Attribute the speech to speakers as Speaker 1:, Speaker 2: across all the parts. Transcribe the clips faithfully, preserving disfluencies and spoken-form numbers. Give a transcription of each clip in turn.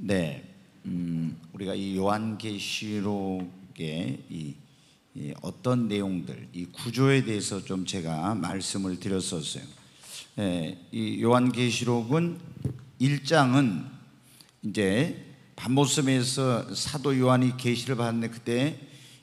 Speaker 1: 네, 음, 우리가 이 요한계시록의 이, 이 어떤 내용들, 이 구조에 대해서 좀 제가 말씀을 드렸었어요. 예, 이 요한계시록은 일 장은 이제 반모섬에서 사도 요한이 계시를 받는데 그때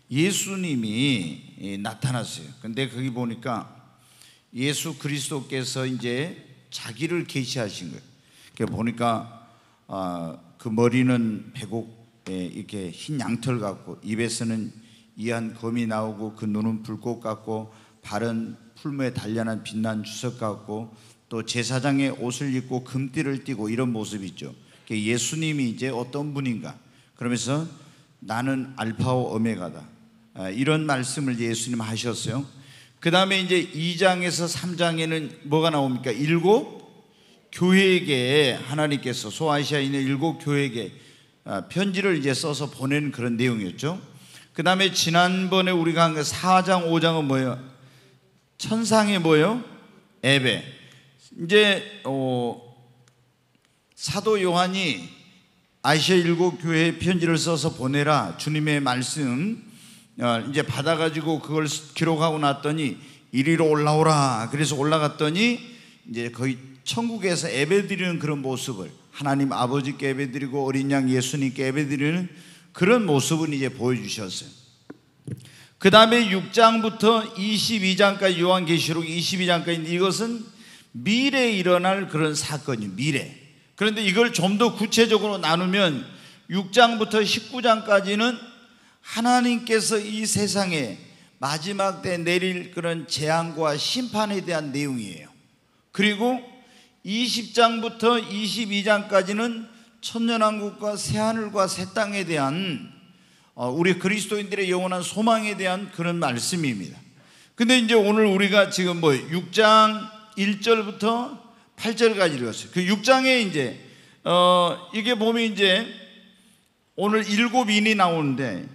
Speaker 1: 예수님이 나타났어요. 근데 거기 보니까 예수 그리스도께서 이제 자기를 계시하신 거예요. 그러니까 보니까 어, 그 머리는 백옥에 이렇게 흰 양털 같고, 입에서는 이한 검이 나오고, 그 눈은 불꽃 같고, 발은 풀무에 단련한 빛난 주석 같고, 또 제사장의 옷을 입고 금띠를 띠고, 이런 모습이 있죠. 그러니까 예수님이 이제 어떤 분인가, 그러면서 나는 알파오 오메가다, 이런 말씀을 예수님 하셨어요. 그 다음에 이제 이 장에서 삼 장에는 뭐가 나옵니까? 일곱 교회에게 하나님께서 소아시아에 있는 일곱 교회에게 편지를 이제 써서 보낸 그런 내용이었죠. 그 다음에 지난번에 우리가 한 사 장 오 장은 뭐예요? 천상의 뭐예요? 예배. 이제 어, 사도 요한이 아시아 일곱 교회에 편지를 써서 보내라, 주님의 말씀 어, 이제 받아가지고 그걸 기록하고 났더니 이리로 올라오라. 그래서 올라갔더니 이제 거의 천국에서 예배드리는 그런 모습을, 하나님 아버지께 예배드리고 어린 양 예수님께 예배드리는 그런 모습을 이제 보여주셨어요. 그 다음에 육 장부터 이십이 장까지, 요한계시록 이십이 장까지, 이것은 미래에 일어날 그런 사건이에요. 미래. 그런데 이걸 좀 더 구체적으로 나누면 육 장부터 십구 장까지는 하나님께서 이 세상에 마지막 때 내릴 그런 재앙과 심판에 대한 내용이에요. 그리고 이십 장부터 이십이 장까지는 천년왕국과 새하늘과 새 땅에 대한 우리 그리스도인들의 영원한 소망에 대한 그런 말씀입니다. 근데 이제 오늘 우리가 지금 뭐 육 장 일 절부터 팔 절까지 읽었어요. 그 육 장에 이제 어 이게 보면 이제 오늘 일곱 인이 나오는데,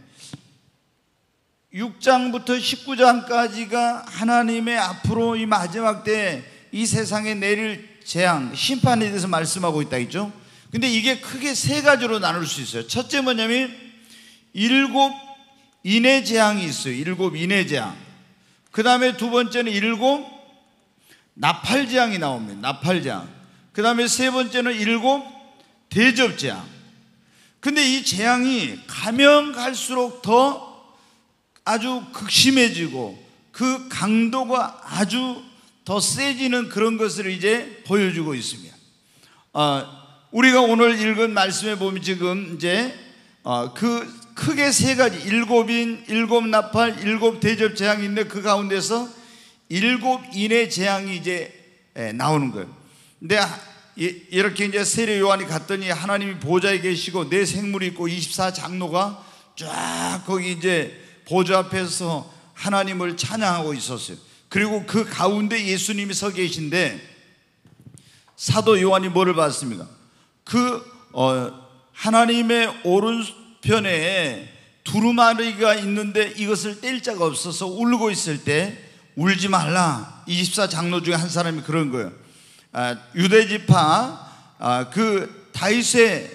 Speaker 1: 육 장부터 십구 장까지가 하나님의 앞으로 이 마지막 때 이 세상에 내릴 재앙, 심판에 대해서 말씀하고 있다 했죠. 근데 이게 크게 세 가지로 나눌 수 있어요. 첫째 뭐냐면 일곱 인의 재앙이 있어요. 일곱 인의 재앙. 그 다음에 두 번째는 일곱 나팔 재앙이 나옵니다. 나팔 재앙. 그 다음에 세 번째는 일곱 대접 재앙. 근데 이 재앙이 가면 갈수록 더 아주 극심해지고 그 강도가 아주 더 세지는 그런 것을 이제 보여주고 있습니다. 어, 우리가 오늘 읽은 말씀에 보면 지금 이제 어, 그 크게 세 가지, 일곱 인, 일곱 나팔, 일곱 대접 재앙이 있는데 그 가운데서 일곱 인의 재앙이 이제 나오는 거예요. 근데 이렇게 이제 세례 요한이 갔더니 하나님이 보좌에 계시고 네 생물이 있고 이십사 장로가 쫙 거기 이제 보좌 앞에서 하나님을 찬양하고 있었어요. 그리고 그 가운데 예수님이 서 계신데 사도 요한이 뭐를 봤습니까? 그 어, 하나님의 오른편에 두루마리가 있는데 이것을 뗄 자가 없어서 울고 있을 때 울지 말라. 이십사 장로 중에 한 사람이 그런 거예요. 아, 유대지파 아, 그 다윗의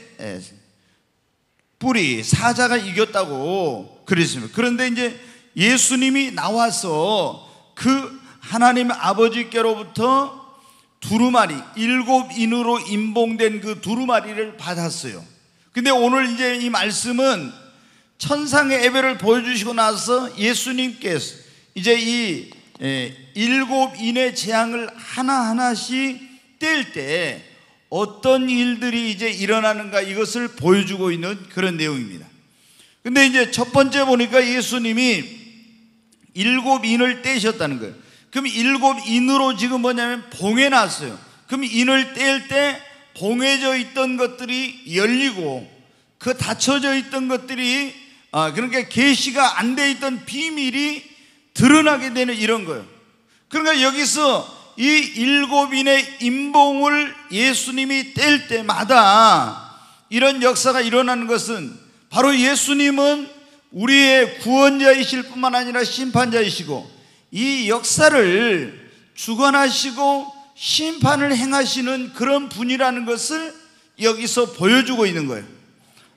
Speaker 1: 뿌리 사자가 이겼다고 그랬습니다. 그런데 이제 예수님이 나와서 그 하나님 아버지께로부터 두루마리, 일곱 인으로 임봉된 그 두루마리를 받았어요. 근데 오늘 이제 이 말씀은 천상의 예배를 보여주시고 나서 예수님께서 이제 이 일곱 인의 재앙을 하나하나씩 뗄 때 어떤 일들이 이제 일어나는가, 이것을 보여주고 있는 그런 내용입니다. 근데 이제 첫 번째 보니까 예수님이 일곱 인을 떼셨다는 거예요. 그럼 일곱 인으로 지금 뭐냐면 봉해 놨어요. 그럼 인을 뗄 때 봉해져 있던 것들이 열리고 그 닫혀져 있던 것들이 아 그러니까 계시가 안 돼 있던 비밀이 드러나게 되는 이런 거예요. 그러니까 여기서 이 일곱 인의 임봉을 예수님이 뗄 때마다 이런 역사가 일어나는 것은 바로 예수님은 우리의 구원자이실 뿐만 아니라 심판자이시고 이 역사를 주관하시고 심판을 행하시는 그런 분이라는 것을 여기서 보여주고 있는 거예요.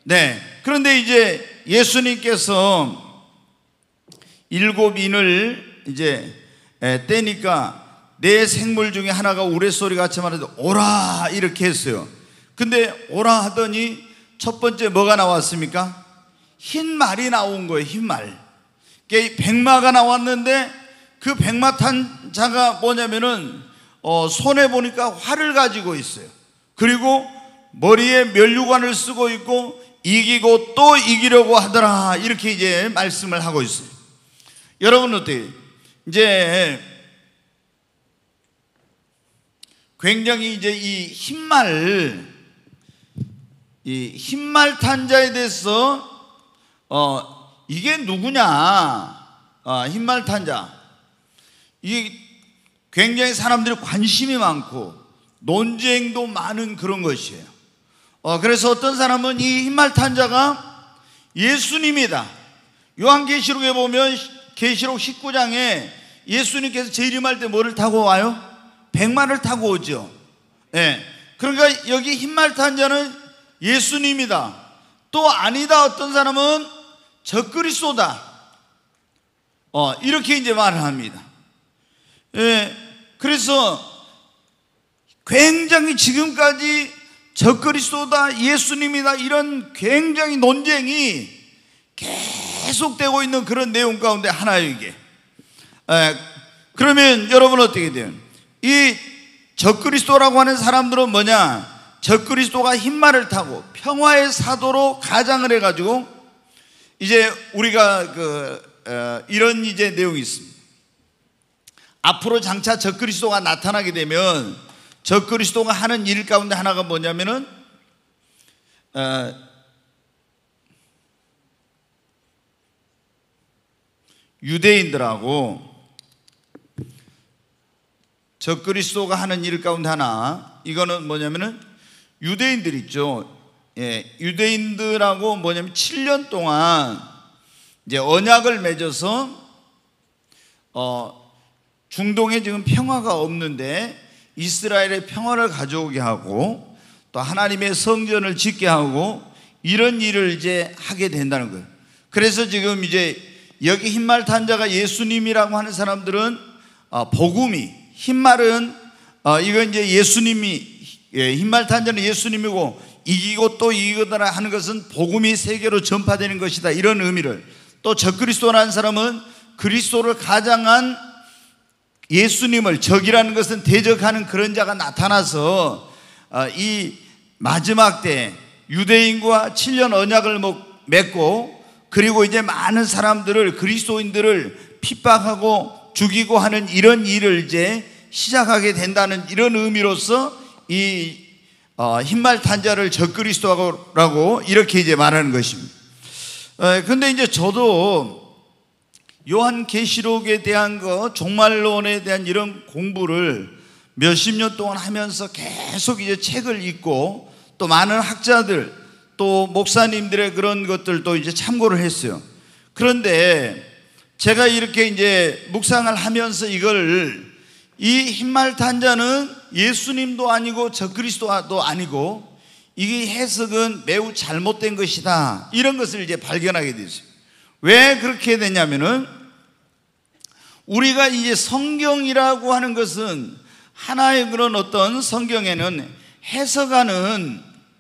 Speaker 1: 네. 그런데 이제 예수님께서 일곱 인을 이제 떼니까 네 생물 중에 하나가 우레소리 같이 말해도 오라 이렇게 했어요. 근데 오라 하더니 첫 번째 뭐가 나왔습니까? 흰 말이 나온 거예요. 흰 말. 백마가 나왔는데 그 백마 탄 자가 뭐냐면은 어, 손에 보니까 활을 가지고 있어요. 그리고 머리에 면류관을 쓰고 있고 이기고 또 이기려고 하더라 이렇게 이제 말씀을 하고 있어요. 여러분 어때요? 이제 굉장히 이제 이 흰말 이 흰말 탄 자에 대해서 어 이게 누구냐? 어, 흰말 탄 자. 이게 굉장히 사람들이 관심이 많고 논쟁도 많은 그런 것이에요. 어, 그래서 어떤 사람은 이 흰말 탄 자가 예수님이다. 요한계시록에 보면 계시록 십구 장에 예수님께서 재림할 때 뭐를 타고 와요? 백마를 타고 오죠. 예. 그러니까 여기 흰말 탄 자는 예수님이다. 또 아니다. 어떤 사람은 적그리스도다. 어, 이렇게 이제 말을 합니다. 예. 그래서 굉장히 지금까지 적그리스도다, 예수님이다, 이런 굉장히 논쟁이 계속되고 있는 그런 내용 가운데 하나예요, 이게. 에, 그러면 여러분 어떻게 돼요? 이 적그리스도라고 하는 사람들은 뭐냐? 적그리스도가 흰말을 타고 평화의 사도로 가장을 해가지고 이제 우리가 그 어, 이런 이제 내용이 있습니다. 앞으로 장차 적그리스도가 나타나게 되면 적그리스도가 하는 일 가운데 하나가 뭐냐면은 어, 유대인들하고 적그리스도가 하는 일 가운데 하나, 이거는 뭐냐면은 유대인들 있죠. 예, 유대인들하고 뭐냐면 칠 년 동안 이제 언약을 맺어서 어, 중동에 지금 평화가 없는데 이스라엘의 평화를 가져오게 하고 또 하나님의 성전을 짓게 하고 이런 일을 이제 하게 된다는 거예요. 그래서 지금 이제 여기 흰말 탄 자가 예수님이라고 하는 사람들은 어, 복음이, 흰말은 어, 이건 이제 예수님이, 예, 흰말 탄 자는 예수님이고 이기고 또 이기거나 하는 것은 복음이 세계로 전파되는 것이다, 이런 의미를. 또 적그리스도라는 사람은 그리스도를 가장한 예수님을, 적이라는 것은 대적하는 그런 자가 나타나서 어, 이 마지막 때 유대인과 칠 년 언약을 맺고 그리고 이제 많은 사람들을, 그리스도인들을 핍박하고 죽이고 하는 이런 일을 이제 시작하게 된다는 이런 의미로서 이 어, 흰말 탄 자를 적그리스도라고 이렇게 이제 말하는 것입니다. 에, 근데 이제 저도 요한계시록에 대한 거, 종말론에 대한 이런 공부를 몇십 년 동안 하면서 계속 이제 책을 읽고 또 많은 학자들 또 목사님들의 그런 것들도 이제 참고를 했어요. 그런데 제가 이렇게 이제 묵상을 하면서 이걸, 이 흰말 탄 자는 예수님도 아니고 적그리스도도 아니고 이 해석은 매우 잘못된 것이다, 이런 것을 이제 발견하게 됐어요. 왜 그렇게 되냐면은 우리가 이제 성경이라고 하는 것은 하나의 그런 어떤 성경에는 해석하는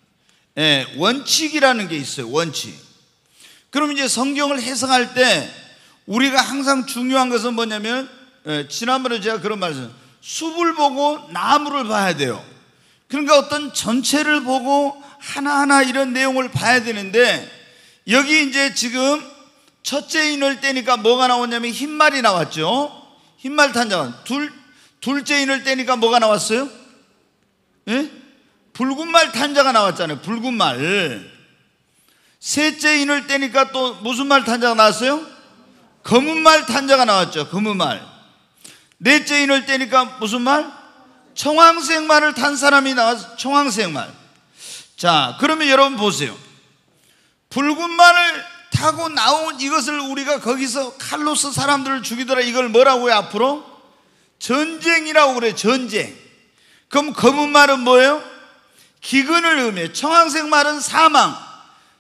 Speaker 1: 원칙이라는 게 있어요. 원칙. 그럼 이제 성경을 해석할 때 우리가 항상 중요한 것은 뭐냐면, 지난번에 제가 그런 말씀, 숲을 보고 나무를 봐야 돼요. 그러니까 어떤 전체를 보고 하나하나 이런 내용을 봐야 되는데, 여기 이제 지금 첫째 인을 떼니까 뭐가 나왔냐면 흰말이 나왔죠. 흰말 탄 자가. 둘, 둘째 인을 떼니까 뭐가 나왔어요? 예? 붉은 말 탄 자가 나왔잖아요. 붉은 말. 셋째 인을 떼니까 또 무슨 말 탄 자가 나왔어요? 검은 말 탄 자가 나왔죠. 검은 말. 넷째 인을 떼니까 무슨 말? 청황색 말을 탄 사람이 나와서 청황색 말. 자, 그러면 여러분 보세요. 붉은 말을 타고 나온 이것을 우리가 거기서 칼로스 사람들을 죽이더라, 이걸 뭐라고 해요? 앞으로 전쟁이라고 그래요. 전쟁. 그럼 검은 말은 뭐예요? 기근을 의미해요. 청황색 말은 사망.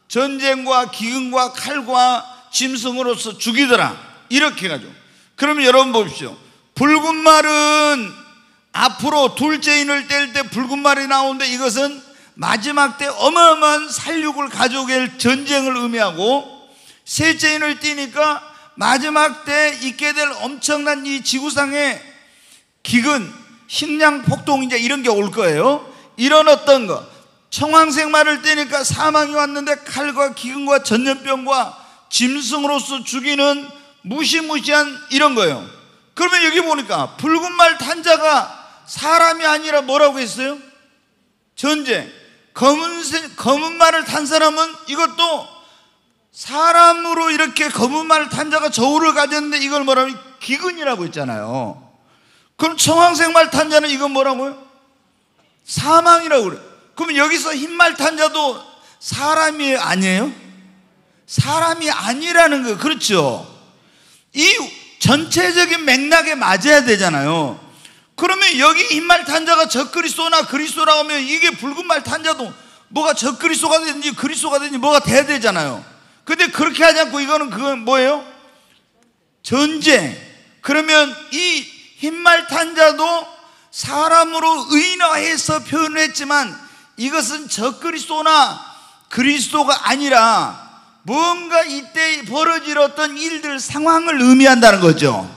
Speaker 1: 전쟁과 기근과 칼과 짐승으로서 죽이더라. 이렇게 해가지고. 그러면 여러분 보십시오. 붉은 말은 앞으로 둘째 인을 뗄 때 붉은 말이 나오는데 이것은 마지막 때 어마어마한 살육을 가져오게 할 전쟁을 의미하고, 셋째 인을 띠니까 마지막 때 있게 될 엄청난 이 지구상의 기근, 식량 폭동, 이제 이런 게 올 거예요. 이런 어떤 거, 청황색 말을 떼니까 사망이 왔는데 칼과 기근과 전염병과 짐승으로서 죽이는 무시무시한 이런 거예요. 그러면 여기 보니까 붉은 말 탄 자가 사람이 아니라 뭐라고 했어요? 전쟁. 검은색, 검은 말을 탄 사람은 이것도 사람으로 이렇게 검은 말을 탄 자가 저울을 가졌는데 이걸 뭐라고? 기근이라고 했잖아요. 그럼 청황색 말 탄 자는 이건 뭐라고요? 사망이라고 그래요. 그럼 여기서 흰 말 탄 자도 사람이 아니에요? 사람이 아니라는 거예요. 그렇죠? 이 전체적인 맥락에 맞아야 되잖아요. 그러면 여기 흰 말 탄 자가 적그리스도나 그리스도라고 하면 이게 붉은 말 탄 자도 뭐가 적그리스도가 되든지 그리스도가 되든지 뭐가 돼야 되잖아요. 근데 그렇게 하지 않고 이거는 그건 뭐예요? 전쟁. 그러면 이 흰 말 탄 자도 사람으로 의인화해서 표현을 했지만 이것은 적그리스도나 그리스도가 아니라 뭔가 이때 벌어질 어떤 일들, 상황을 의미한다는 거죠.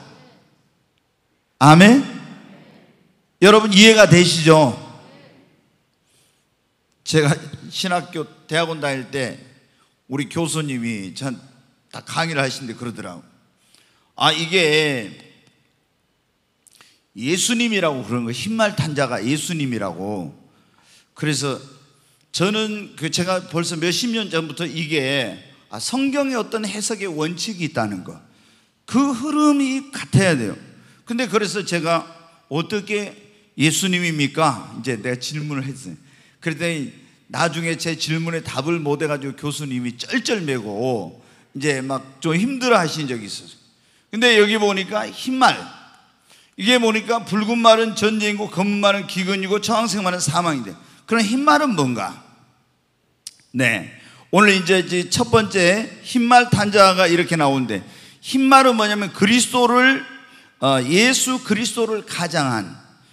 Speaker 1: 아멘? 여러분 이해가 되시죠? 제가 신학교 대학원 다닐 때 우리 교수님이 전 다 강의를 하시는데 그러더라고요. 아, 이게 예수님이라고 그러는 거, 흰말 탄 자가 예수님이라고. 그래서 저는 그 제가 벌써 몇십 년 전부터 이게 아, 성경의 어떤 해석의 원칙이 있다는 거, 그 흐름이 같아야 돼요. 근데 그래서 제가 어떻게 예수님입니까? 이제 내가 질문을 했어요. 그랬더니 나중에 제 질문에 답을 못 해가지고 교수님이 쩔쩔매고 이제 막 좀 힘들어 하신 적이 있었어요. 근데 여기 보니까 흰말, 이게 보니까 붉은 말은 전쟁이고 검은 말은 기근이고 청황색 말은 사망인데, 그럼 흰말은 뭔가? 네, 오늘 이제 첫 번째 흰말 탄 자가 이렇게 나오는데, 흰말은 뭐냐면 그리스도를 어, 예수 그리스도를 가장한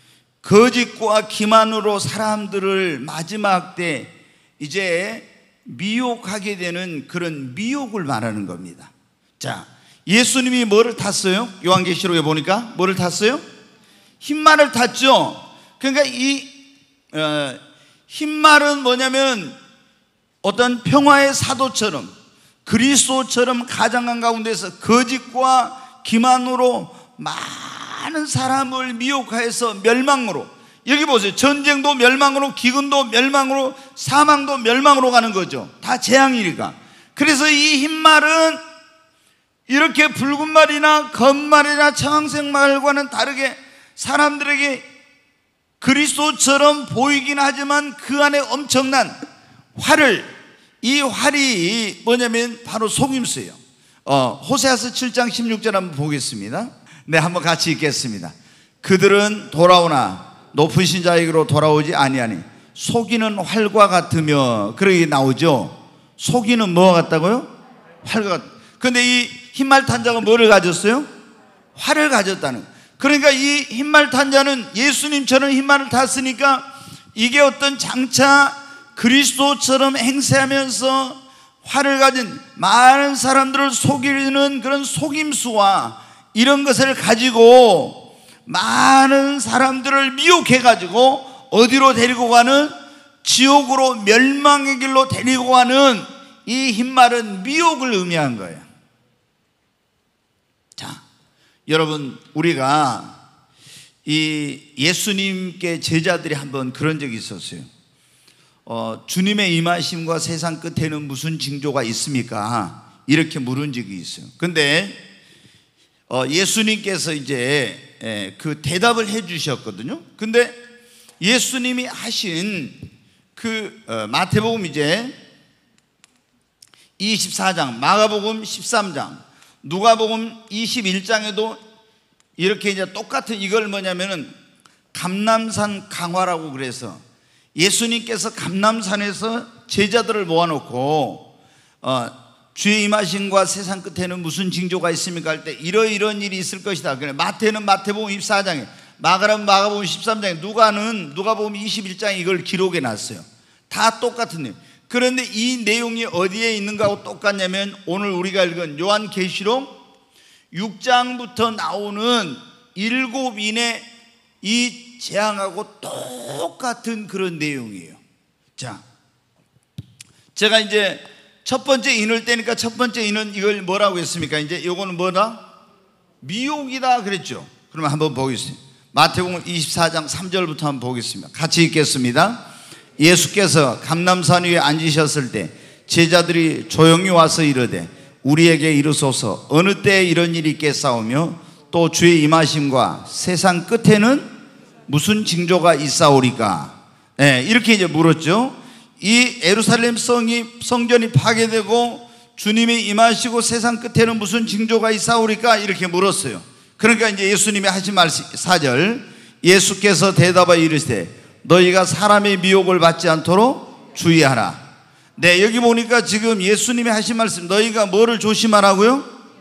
Speaker 1: 거짓과 기만으로 사람들을 마지막 때 이제 미혹하게 되는 그런 미혹을 말하는 겁니다. 자, 예수님이 뭐를 탔어요? 요한계시록에 보니까 뭐를 탔어요? 흰말을 탔죠. 그러니까 이 어, 흰말은 뭐냐면 어떤 평화의 사도처럼 그리스도처럼 가장한 가운데서 거짓과 기만으로 많은 사람을 미혹하여서 멸망으로, 여기 보세요. 전쟁도 멸망으로, 기근도 멸망으로, 사망도 멸망으로 가는 거죠. 다 재앙이니까. 그래서 이 흰말은 이렇게 붉은 말이나 검은 말이나 청황색 말과는 다르게 사람들에게 그리스도처럼 보이긴 하지만 그 안에 엄청난 활을, 이 활이 뭐냐면 바로 속임수예요. 어, 호세아서 칠 장 십육 절 한번 보겠습니다. 네, 한번 같이 읽겠습니다. 그들은 돌아오나 높으신 자에게로 돌아오지 아니하니 속이는 활과 같으며, 그러게 나오죠. 속이는 뭐와 같다고요? 활과 같. 근데 이 흰말 탄 자가 뭐를 가졌어요? 활을 가졌다는. 그러니까 이 흰말 탄 자는 예수님처럼 흰말을 탔으니까 이게 어떤 장차 그리스도처럼 행세하면서 활을 가진 많은 사람들을 속이는 그런 속임수와 이런 것을 가지고 많은 사람들을 미혹해가지고 어디로 데리고 가는? 지옥으로, 멸망의 길로 데리고 가는 이 흰말은 미혹을 의미한 거예요. 자, 여러분, 우리가 이 예수님께 제자들이 한번 그런 적이 있었어요. 어, 주님의 임하심과 세상 끝에는 무슨 징조가 있습니까? 이렇게 물은 적이 있어요. 근데 어, 예수님께서 이제 예, 그 대답을 해 주셨거든요. 근데 예수님이 하신 그 어, 마태복음 이제 이십사 장, 마가복음 십삼 장, 누가복음 이십일 장에도 이렇게 이제 똑같은, 이걸 뭐냐면은 감람산 강화라고 그래서 예수님께서 감람산에서 제자들을 모아놓고 어, 주의 임하심과 세상 끝에는 무슨 징조가 있습니까? 할 때 이러이러한 일이 있을 것이다. 그래, 마태는 마태복음 이십사 장에, 마가는 마가복음 십삼 장에, 누가는 누가복음 이십일 장에 이걸 기록해 놨어요. 다 똑같은 내용. 그런데 이 내용이 어디에 있는가 하고 똑같냐면 오늘 우리가 읽은 요한계시록 육 장부터 나오는 일곱 인의 이 재앙하고 똑같은 그런 내용이에요. 자, 제가 이제 첫 번째 인을 떼니까 첫 번째 인은 이걸 뭐라고 했습니까? 이제 요거는 뭐다? 미혹이다 그랬죠. 그러면 한번 보겠습니다. 마태복음 이십사 장 삼 절부터 한번 보겠습니다. 같이 읽겠습니다. 예수께서 감람산 위에 앉으셨을 때 제자들이 조용히 와서 이르되 우리에게 이르소서 어느 때에 이런 일이 있겠사오며 또 주의 임하심과 세상 끝에는 무슨 징조가 있사오리까? 네, 이렇게 이제 물었죠. 이 예루살렘 성이 성전이 파괴되고 주님이 임하시고 세상 끝에는 무슨 징조가 있사오리까? 이렇게 물었어요. 그러니까 이제 예수님이 하신 말씀 사 절, 예수께서 대답하여 이르시되 너희가 사람의 미혹을 받지 않도록 주의하라. 네, 여기 보니까 지금 예수님이 하신 말씀, 너희가 뭐를 조심하라고요?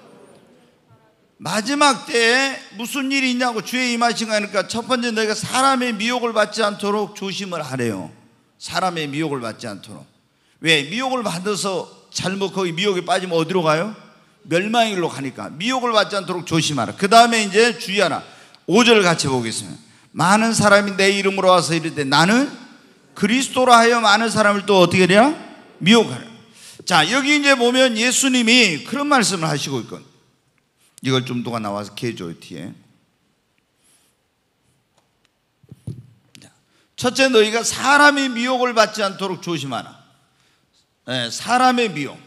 Speaker 1: 마지막 때에 무슨 일이 있냐고 주의 임하신가 하니까 첫 번째 너희가 사람의 미혹을 받지 않도록 조심을 하래요. 사람의 미혹을 받지 않도록. 왜? 미혹을 받아서 잘못 거기 미혹에 빠지면 어디로 가요? 멸망의 길로 가니까 미혹을 받지 않도록 조심하라. 그 다음에 이제 주의하라. 오 절 같이 보겠습니다. 많은 사람이 내 이름으로 와서 이르되 나는 그리스도라 하여 많은 사람을 또 어떻게 해야? 미혹하라. 자, 여기 이제 보면 예수님이 그런 말씀을 하시고 있거든요. 이걸 좀 누가 나와서 개줘요 뒤에. 첫째, 너희가 사람의 미혹을 받지 않도록 조심하라. 네, 사람의 미혹.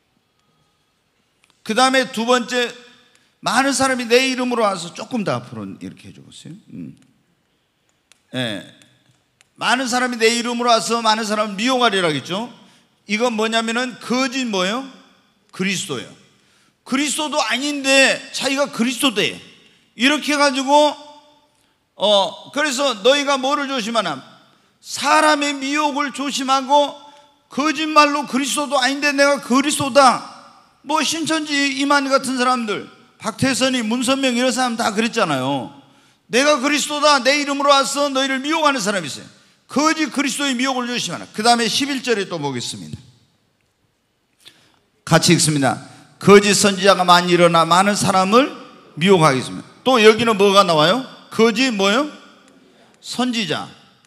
Speaker 1: 그 다음에 두 번째, 많은 사람이 내 이름으로 와서, 조금 더 앞으로 이렇게 해줘 보세요. 음. 네, 많은 사람이 내 이름으로 와서 많은 사람을 미혹하리라겠죠. 이건 뭐냐면은 거짓 뭐예요? 그리스도예요. 그리스도도 아닌데 자기가 그리스도대. 이렇게 해가지고 어 그래서 너희가 뭐를 조심하나? 사람의 미혹을 조심하고 거짓말로 그리스도도 아닌데 내가 그리스도다. 뭐 신천지 이만희 같은 사람들, 박태선이, 문선명 이런 사람 다 그랬잖아요. 내가 그리스도다, 내 이름으로 와서 너희를 미혹하는 사람이 있어요. 거짓 그리스도의 미혹을 조심하라. 그 다음에 십일 절에 또 보겠습니다. 같이 읽습니다. 거짓 선지자가 많이 일어나 많은 사람을 미혹하겠습니다. 또 여기는 뭐가 나와요? 거짓 뭐요? 선지자.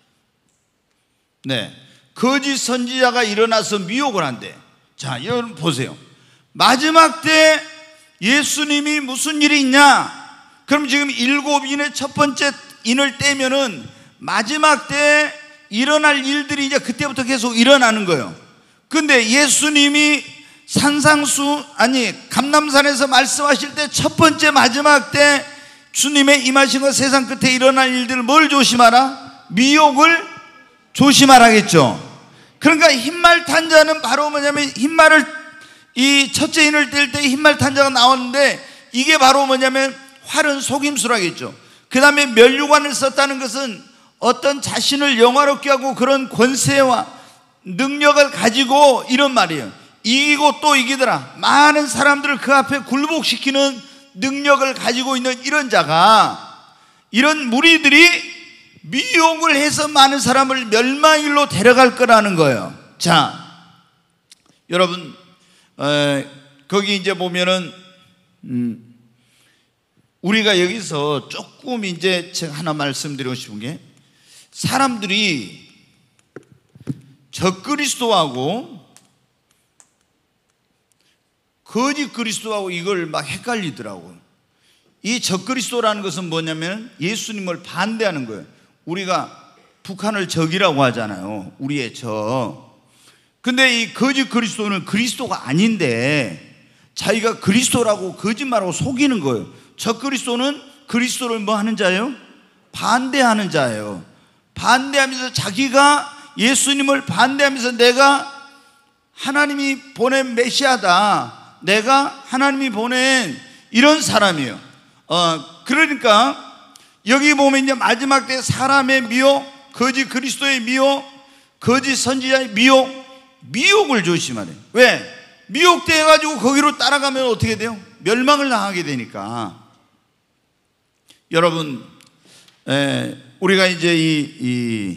Speaker 1: 네, 거짓 선지자가 일어나서 미혹을 한대. 자, 여러분 보세요. 마지막 때 예수님이 무슨 일이 있냐? 그럼 지금 일곱 인의 첫 번째 인을 떼면은 마지막 때 일어날 일들이 이제 그때부터 계속 일어나는 거예요. 근데 예수님이 산상수 아니 감람산에서 말씀하실 때 첫 번째 마지막 때 주님의 임하신 것 세상 끝에 일어날 일들을 뭘 조심하라? 미혹을 조심하라겠죠. 그러니까 흰말 탄자는 바로 뭐냐면 흰말을 이 첫째 인을 뗄 때 흰말 탄자가 나오는데 이게 바로 뭐냐면 활은 속임수라겠죠. 그 다음에 면류관을 썼다는 것은 어떤 자신을 영화롭게 하고 그런 권세와 능력을 가지고 이런 말이에요. 이기고 또 이기더라. 많은 사람들을 그 앞에 굴복시키는 능력을 가지고 있는 이런 자가, 이런 무리들이 미혹을 해서 많은 사람을 멸망일로 데려갈 거라는 거예요. 자, 여러분 에, 거기 이제 보면은 음, 우리가 여기서 조금 이제 제가 하나 말씀드리고 싶은 게, 사람들이 적그리스도하고 거짓 그리스도하고 이걸 막 헷갈리더라고요. 이 적그리스도라는 것은 뭐냐면 예수님을 반대하는 거예요. 우리가 북한을 적이라고 하잖아요. 우리의 적. 근데 이 거짓 그리스도는 그리스도가 아닌데 자기가 그리스도라고 거짓말하고 속이는 거예요. 적그리스도는 그리스도를 뭐 하는 자예요? 반대하는 자예요. 반대하면서 자기가 예수님을 반대하면서 내가 하나님이 보낸 메시아다, 내가 하나님이 보낸 이런 사람이에요. 어, 그러니까 여기 보면 이제 마지막 때 사람의 미혹, 거짓 그리스도의 미혹, 거짓 선지자의 미혹, 미혹을 조심하래. 왜? 미혹돼 가지고 거기로 따라가면 어떻게 돼요? 멸망을 당하게 되니까. 여러분, 에, 우리가 이제 이, 이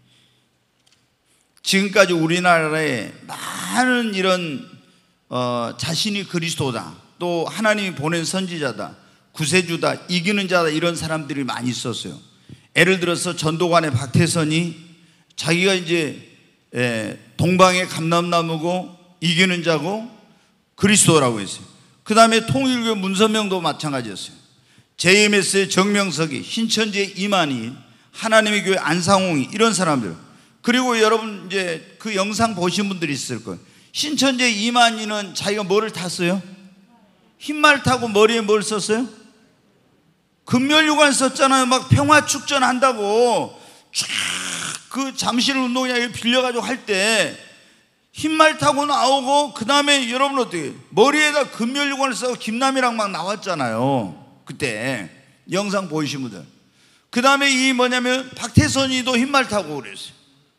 Speaker 1: 지금까지 우리나라에 많은 이런 어, 자신이 그리스도다, 또 하나님이 보낸 선지자다, 구세주다, 이기는 자다, 이런 사람들이 많이 있었어요. 예를 들어서 전도관의 박태선이 자기가 이제 에, 동방의 감람나무고 이기는 자고 그리스도라고 했어요. 그 다음에 통일교 문선명도 마찬가지였어요. 제이엠에스의 정명석이, 신천지의 이만희, 하나님의 교회 안상홍이, 이런 사람들. 그리고 여러분 이제 그 영상 보신 분들이 있을 거예요. 신천지의 이만희는 자기가 뭐를 탔어요? 흰말 타고 머리에 뭘 썼어요? 금멸유관 썼잖아요. 막 평화축전 한다고 쫙 그 잠실 운동장에 빌려가지고 할 때 흰말 타고 나오고, 그 다음에 여러분 어떻게 머리에다 금멸유관을 써서 김남이랑 막 나왔잖아요. 그때 영상 보이신 분들. 그 다음에 이 뭐냐면 박태선이도 흰말 타고 그랬어요.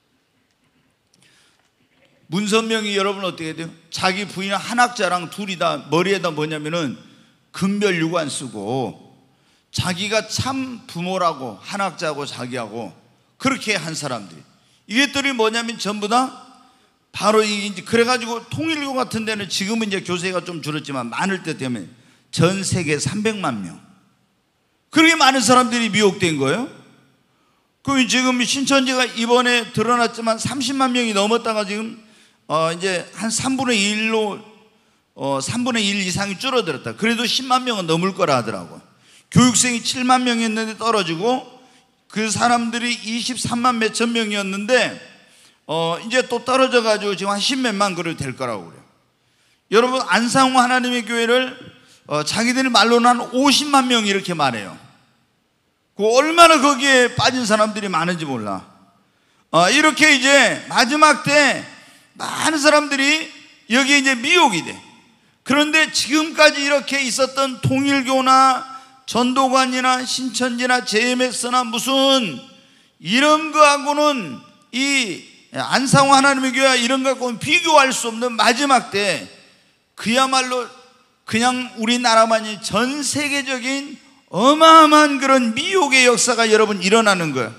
Speaker 1: 문선명이 여러분 어떻게 돼요? 자기 부인 한학자랑 둘이 다 머리에다 뭐냐면은 금별유관 쓰고, 자기가 참 부모라고 한학자하고 자기하고 그렇게 한 사람들이, 이것들이 뭐냐면 전부 다 바로 이, 그래가지고 통일교 같은 데는 지금은 이제 교세가 좀 줄었지만 많을 때 때문에 전 세계 삼백만 명, 그렇게 많은 사람들이 미혹된 거예요. 그럼 지금 신천지가 이번에 드러났지만 삼십만 명이 넘었다가 지금 어 이제 한 삼분의 일로 어 삼분의 일 이상이 줄어들었다. 그래도 십만 명은 넘을 거라 하더라고요. 교육생이 칠만 명이었는데 떨어지고, 그 사람들이 이십삼만 몇천 명이었는데 어 이제 또 떨어져 가지고 지금 한 십몇만 그래도 될 거라고 그래요. 여러분, 안상홍 하나님의 교회를 어 자기들 말로는 한 오십만 명 이렇게 말해요. 그 얼마나 거기에 빠진 사람들이 많은지 몰라. 어 이렇게 이제 마지막 때 많은 사람들이 여기에 이제 미혹이 돼. 그런데 지금까지 이렇게 있었던 통일교나 전도관이나 신천지나 제이엠에스나 무슨 이런 거하고는, 이 안상홍 하나님의 교회 이런 거하고는 비교할 수 없는 마지막 때, 그야말로 그냥 우리나라만이 전 세계적인 어마어마한 그런 미혹의 역사가 여러분 일어나는 거예요.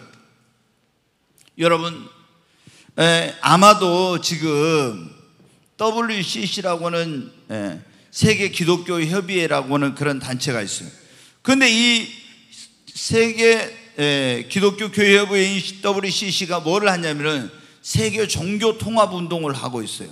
Speaker 1: 여러분, 에, 아마도 지금 더블유씨씨라고는 에, 세계 기독교 협의회라고는 그런 단체가 있어요. 그런데 이 세계 에, 기독교 교회 협의회인 더블유씨씨가 뭐를 하냐면은 세계 종교 통합 운동을 하고 있어요.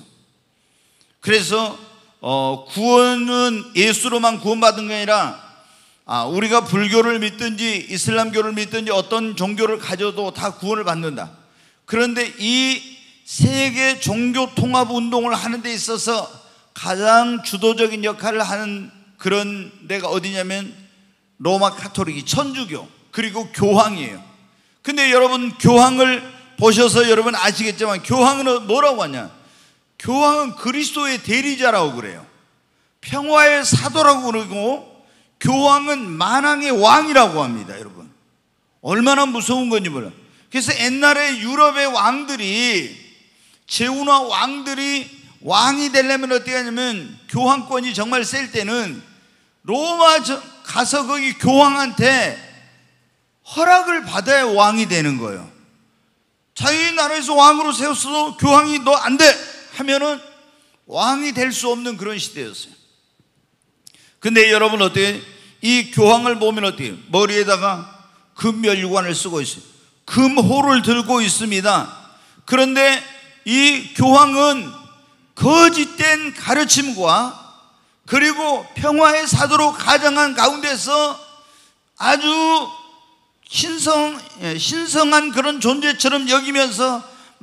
Speaker 1: 그래서 어, 구원은 예수로만 구원받은 게 아니라, 아, 우리가 불교를 믿든지 이슬람교를 믿든지 어떤 종교를 가져도 다 구원을 받는다. 그런데 이 세계 종교 통합 운동을 하는 데 있어서 가장 주도적인 역할을 하는 그런 데가 어디냐면 로마 카톨릭이, 천주교, 그리고 교황이에요. 근데 여러분, 교황을 보셔서 여러분 아시겠지만 교황은 뭐라고 하냐? 교황은 그리스도의 대리자라고 그래요. 평화의 사도라고 그러고, 교황은 만왕의 왕이라고 합니다. 여러분, 얼마나 무서운 건지 몰라요. 그래서 옛날에 유럽의 왕들이, 제후나 왕들이 왕이 되려면 어떻게 하냐면, 교황권이 정말 셀 때는 로마 가서 거기 교황한테 허락을 받아야 왕이 되는 거예요. 자기 나라에서 왕으로 세웠어도 교황이 너 안 돼 하면은 왕이 될 수 없는 그런 시대였어요. 근데 여러분 어때요? 이 교황을 보면 어때요? 머리에다가 금멸유관을 쓰고 있어요. 금호를 들고 있습니다. 그런데 이 교황은 거짓된 가르침과 그리고 평화의 사도로 가정한 가운데서 아주 신성, 신성한 그런 존재처럼 여기면서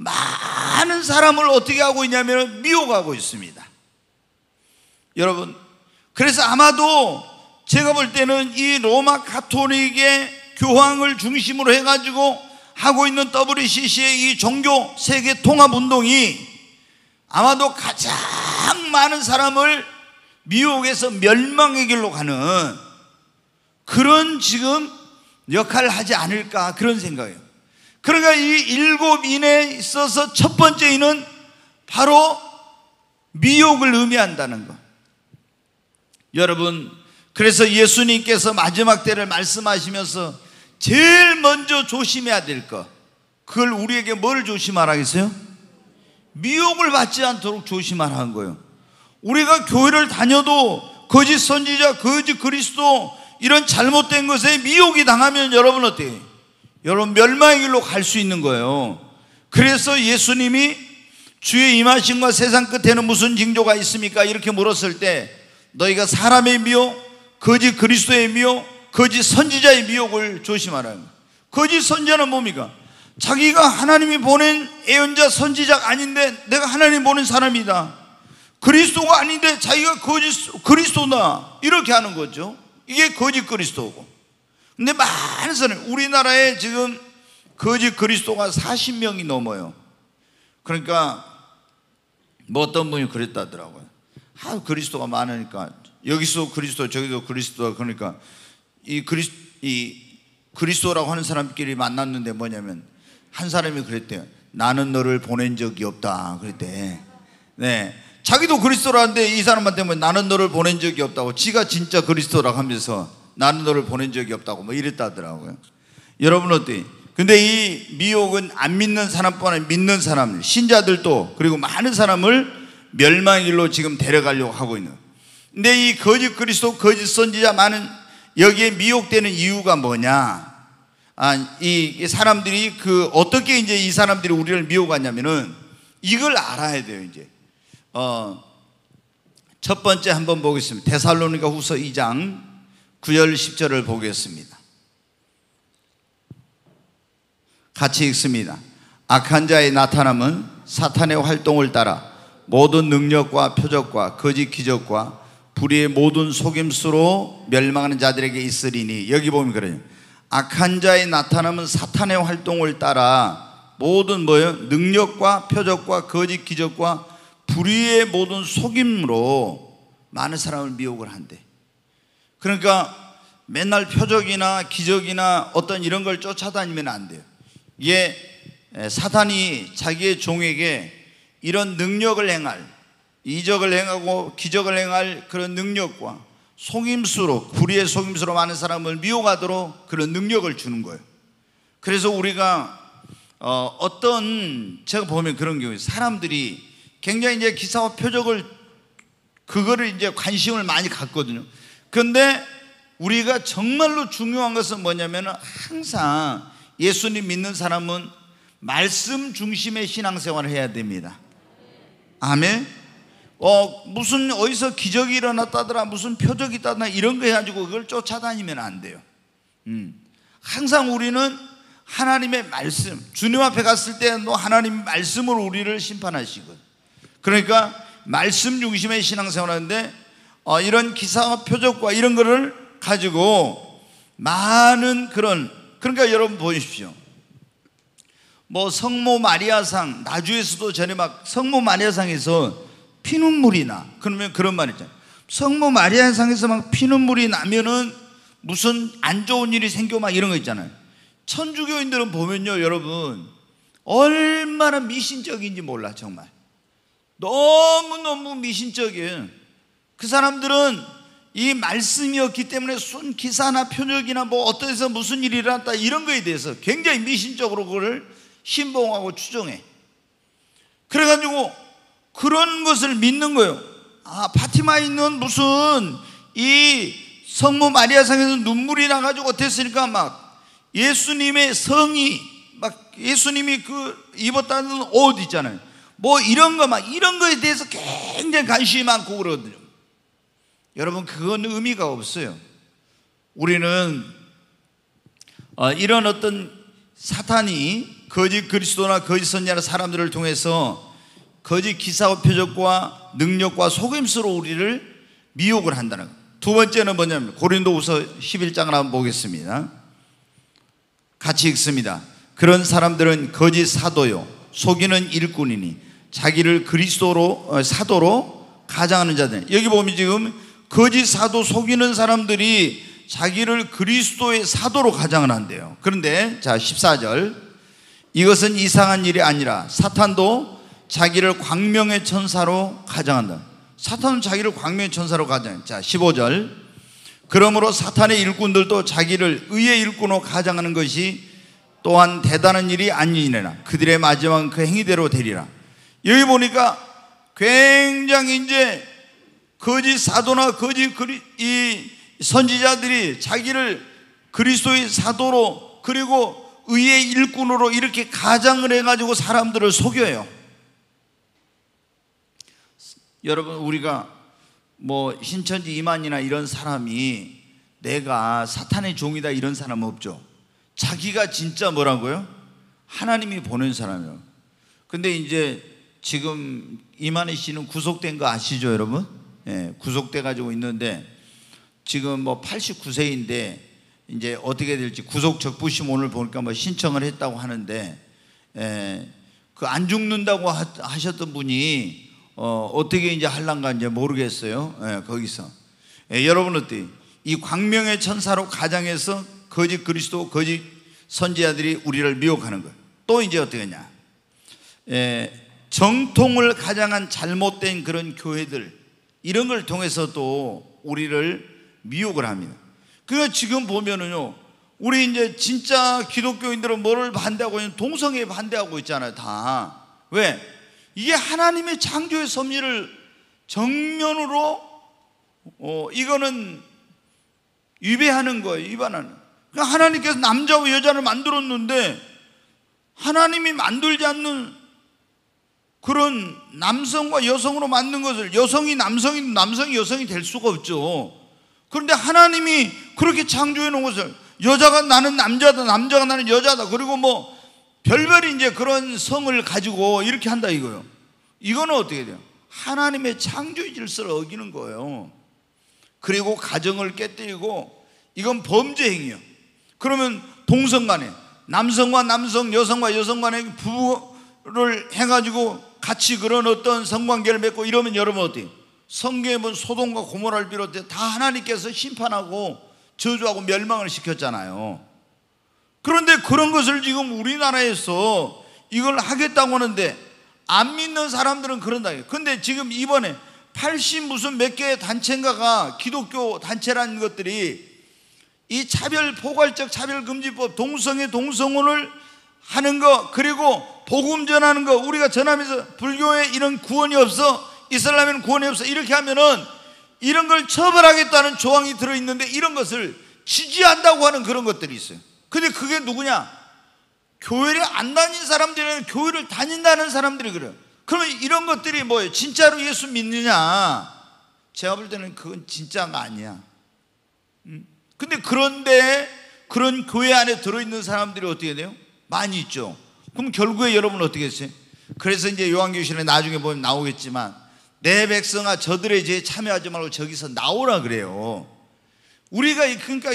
Speaker 1: 많은 사람을 어떻게 하고 있냐면 미혹하고 있습니다. 여러분, 그래서 아마도 제가 볼 때는 이 로마 가톨릭의 교황을 중심으로 해가지고 하고 있는 더블유씨씨의 이 종교 세계 통합 운동이 아마도 가장 많은 사람을 미혹에서 멸망의 길로 가는 그런 지금 역할을 하지 않을까, 그런 생각이에요. 그러니까 이 일곱 인에 있어서 첫 번째 인은 바로 미혹을 의미한다는 것. 여러분, 그래서 예수님께서 마지막 때를 말씀하시면서 제일 먼저 조심해야 될 것, 그걸 우리에게 뭘 조심하라겠어요? 미혹을 받지 않도록 조심하라는 거예요. 우리가 교회를 다녀도 거짓 선지자, 거짓 그리스도 이런 잘못된 것에 미혹이 당하면 여러분 어때요? 여러분 멸망의 길로 갈 수 있는 거예요. 그래서 예수님이 주의 임하심과 세상 끝에는 무슨 징조가 있습니까? 이렇게 물었을 때 너희가 사람의 미혹, 거짓 그리스도의 미혹, 거짓 선지자의 미혹을 조심하라는 거예요. 거짓 선지자는 뭡니까? 자기가 하나님이 보낸 예언자 선지자가 아닌데 내가 하나님 보낸 사람이다, 그리스도가 아닌데 자기가 거짓 그리스도다, 이렇게 하는 거죠. 이게 거짓 그리스도고. 근데 많은 사람, 우리나라에 지금 거짓 그리스도가 사십 명이 넘어요. 그러니까 뭐 어떤 분이 그랬다더라고요. 아, 그리스도가 많으니까 여기서 그리스도 저기도 그리스도, 그러니까 이 그리스 이 그리스도라고 하는 사람끼리 만났는데 뭐냐면 한 사람이 그랬대요. 나는 너를 보낸 적이 없다 그랬대. 네, 자기도 그리스도라는데 이 사람한테 뭐 나는 너를 보낸 적이 없다고, 지가 진짜 그리스도라고 하면서 나는 너를 보낸 적이 없다고 뭐 이랬다더라고요. 여러분 어때요? 근데 이 미혹은 안 믿는 사람뿐 아니라 믿는 사람, 신자들도, 그리고 많은 사람을 멸망의 길로 지금 데려가려고 하고 있는. 근데 이 거짓 그리스도, 거짓 선지자 많은, 여기에 미혹되는 이유가 뭐냐? 아, 이 사람들이 그 어떻게 이제 이 사람들이 우리를 미혹하냐면은 이걸 알아야 돼요. 이제 어, 첫 번째 한번 보겠습니다. 데살로니가 후서 이 장 구 절 십 절을 보겠습니다. 같이 읽습니다. 악한 자의 나타남은 사탄의 활동을 따라 모든 능력과 표적과 거짓 기적과 불의의 모든 속임수로 멸망하는 자들에게 있으리니. 여기 보면 그래요. 악한 자의 나타남은 사탄의 활동을 따라 모든 뭐예요? 능력과 표적과 거짓 기적과 불의의 모든 속임으로 많은 사람을 미혹을 한대. 그러니까 맨날 표적이나 기적이나 어떤 이런 걸 쫓아다니면 안 돼요. 이게 사탄이 자기의 종에게 이런 능력을 행할, 이적을 행하고 기적을 행할 그런 능력과 속임수로, 불의의 속임수로 많은 사람을 미혹하도록 그런 능력을 주는 거예요. 그래서 우리가 어, 어떤, 제가 보면 그런 경우에 사람들이 굉장히 이제 기사와 표적을, 그거를 이제 관심을 많이 갖거든요. 그런데 우리가 정말로 중요한 것은 뭐냐면 항상 예수님 믿는 사람은 말씀 중심의 신앙생활을 해야 됩니다. 아멘. 어, 무슨 어디서 기적이 일어났다더라, 무슨 표적이 있다더라, 이런 거 해가지고 그걸 쫓아다니면 안 돼요. 음. 항상 우리는 하나님의 말씀, 주님 앞에 갔을 때도 하나님의 말씀으로 우리를 심판하시거든. 그러니까 말씀 중심의 신앙생활을 하는데 어, 이런 기사와 표적과 이런 거를 가지고 많은 그런, 그러니까 여러분 보십시오. 뭐 성모 마리아상, 나주에서도 전에 막 성모 마리아상에서 피눈물이 나. 그러면 그런 말 있잖아요. 성모 마리아상에서 막 피눈물이 나면은 무슨 안 좋은 일이 생겨 막 이런 거 있잖아요. 천주교인들은 보면요, 여러분 얼마나 미신적인지 몰라. 정말 너무너무 미신적이에요. 그 사람들은 이 말씀이었기 때문에 순 기사나 표적이나 뭐 어떠해서 무슨 일이 일어났다 이런 거에 대해서 굉장히 미신적으로 그걸 신봉하고 추정해. 그래가지고 그런 것을 믿는 거예요. 아, 파티마에 있는 무슨 이 성모 마리아상에서 눈물이 나가지고 어땠으니까 막 예수님의 성이 막 예수님이 그 입었다는 옷 있잖아요. 뭐 이런 거 막 이런 거에 대해서 굉장히 관심이 많고 그러거든요. 여러분 그건 의미가 없어요. 우리는 어, 이런 어떤 사탄이 거짓 그리스도나 거짓 선지자나 사람들을 통해서 거짓 기사와 표적과 능력과 속임수로 우리를 미혹을 한다는 것. 두 번째는 뭐냐면 고린도후서 십일 장을 한번 보겠습니다. 같이 읽습니다. 그런 사람들은 거짓 사도요 속이는 일꾼이니 자기를 그리스도로 사도로 가장하는 자들. 여기 보면 지금 거짓 사도 속이는 사람들이 자기를 그리스도의 사도로 가장을 한대요. 그런데 자 십사 절, 이것은 이상한 일이 아니라 사탄도 자기를 광명의 천사로 가장한다. 사탄은 자기를 광명의 천사로 가장해. 자, 십오 절. 그러므로 사탄의 일꾼들도 자기를 의의 일꾼으로 가장하는 것이 또한 대단한 일이 아니니라. 그들의 마지막은 그 행위대로 되리라. 여기 보니까 굉장히 이제 거짓 사도나 거짓 이 선지자들이 자기를 그리스도의 사도로 그리고 의의 일꾼으로 이렇게 가장을 해가지고 사람들을 속여요. 여러분, 우리가 뭐 신천지 이만이나 이런 사람이 내가 사탄의 종이다 이런 사람은 없죠. 자기가 진짜 뭐라고요? 하나님이 보낸 사람이에요. 근데 이제 지금 이만희 씨는 구속된 거 아시죠, 여러분? 예, 구속돼 가지고 있는데 지금 뭐 팔십구 세인데 이제 어떻게 될지 구속 적부심 오늘 보니까 뭐 신청을 했다고 하는데, 예, 그 안 죽는다고 하, 하셨던 분이 어, 어떻게 이제 할란가 이제 모르겠어요. 예, 거기서. 예, 여러분 어때요? 이 광명의 천사로 가장해서 거짓 그리스도, 거짓 선지자들이 우리를 미혹하는 거예요. 또 이제 어떻게 하냐? 예, 정통을 가장한 잘못된 그런 교회들, 이런 걸 통해서도 우리를 미혹을 합니다. 그러니까 지금 보면은요, 우리 이제 진짜 기독교인들은 뭐를 반대하고 있는, 동성애에 반대하고 있잖아요, 다. 왜? 이게 하나님의 창조의 섭리를 정면으로 어, 이거는 위배하는 거예요, 위반하는. 그러니까 하나님께서 남자와 여자를 만들었는데 하나님이 만들지 않는 그런 남성과 여성으로 만든 것을, 여성이 남성이 남성이 여성이 될 수가 없죠. 그런데 하나님이 그렇게 창조해 놓은 것을, 여자가 나는 남자다, 남자가 나는 여자다, 그리고 뭐 별별이 이제 그런 성을 가지고 이렇게 한다 이거예요. 이거는 어떻게 돼요? 하나님의 창조의 질서를 어기는 거예요. 그리고 가정을 깨뜨리고, 이건 범죄 행위예요. 그러면 동성 간에, 남성과 남성, 여성과 여성 간에 부부를 해가지고 같이 그런 어떤 성관계를 맺고 이러면 여러분 어때요? 성경에 보면 소돔과 고모라를 비롯해 다 하나님께서 심판하고 저주하고 멸망을 시켰잖아요. 그런데 그런 것을 지금 우리나라에서 이걸 하겠다고 하는데 안 믿는 사람들은 그런다. 근데 지금 이번에 팔십 무슨 몇 개의 단체인가가, 기독교 단체라는 것들이 이 차별, 포괄적 차별금지법, 동성애, 동성혼을 하는 거, 그리고 복음 전하는 거, 우리가 전하면서 불교에 이런 구원이 없어, 이슬람에는 구원이 없어, 이렇게 하면은 이런 걸 처벌하겠다는 조항이 들어있는데 이런 것을 지지한다고 하는 그런 것들이 있어요. 근데 그게 누구냐? 교회를 안 다닌 사람들은 교회를 다닌다는 사람들이 그래요. 그러면 이런 것들이 뭐예요? 진짜로 예수 믿느냐? 제가 볼 때는 그건 진짜가 아니야. 음? 근데 그런데 그런 교회 안에 들어있는 사람들이 어떻게 돼요? 많이 있죠. 그럼 결국에 여러분 어떻게 했어요? 그래서 이제 요한계시록에 나중에 보면 나오겠지만, 내 백성아 저들의 죄에 참여하지 말고 저기서 나오라 그래요. 우리가 그러니까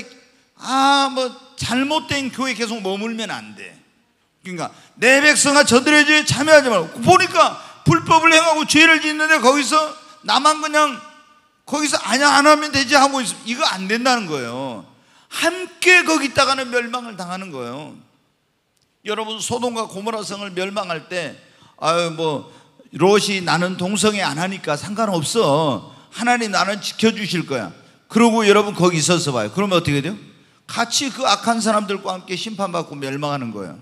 Speaker 1: 아 뭐 잘못된 교회 계속 머물면 안 돼. 그러니까 내 백성아 저들의 죄에 참여하지 말고, 보니까 불법을 행하고 죄를 짓는데 거기서 나만 그냥 거기서 아냐 안 하면 되지 하고 있으면 이거 안 된다는 거예요. 함께 거기 있다가는 멸망을 당하는 거예요. 여러분, 소돔과 고모라 성을 멸망할 때 아유 뭐 롯이 나는 동성애 안 하니까 상관없어, 하나님 나는 지켜주실 거야, 그러고 여러분 거기 있어서 봐요. 그러면 어떻게 돼요? 같이 그 악한 사람들과 함께 심판받고 멸망하는 거예요.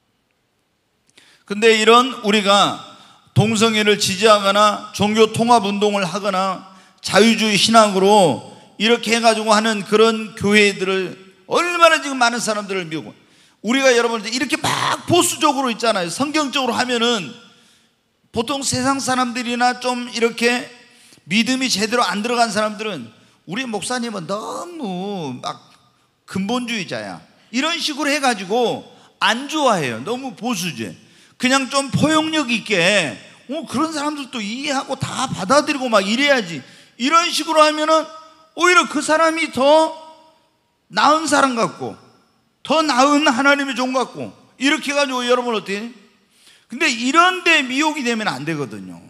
Speaker 1: 근데 이런 우리가 동성애를 지지하거나 종교 통합 운동을 하거나 자유주의 신앙으로 이렇게 해가지고 하는 그런 교회들을 얼마나 지금 많은 사람들을 미우고, 우리가 여러분 이렇게 막 보수적으로 있잖아요. 성경적으로 하면은 보통 세상 사람들이나 좀 이렇게 믿음이 제대로 안 들어간 사람들은 우리 목사님은 너무 막 근본주의자야 이런 식으로 해가지고 안 좋아해요. 너무 보수주의. 그냥 좀 포용력 있게 어, 그런 사람들도 이해하고 다 받아들이고 막 이래야지, 이런 식으로 하면은 오히려 그 사람이 더 나은 사람 같고 더 나은 하나님의 종 같고 이렇게 해가지고 여러분 어떻게 해요? 근데 이런 데 미혹이 되면 안 되거든요.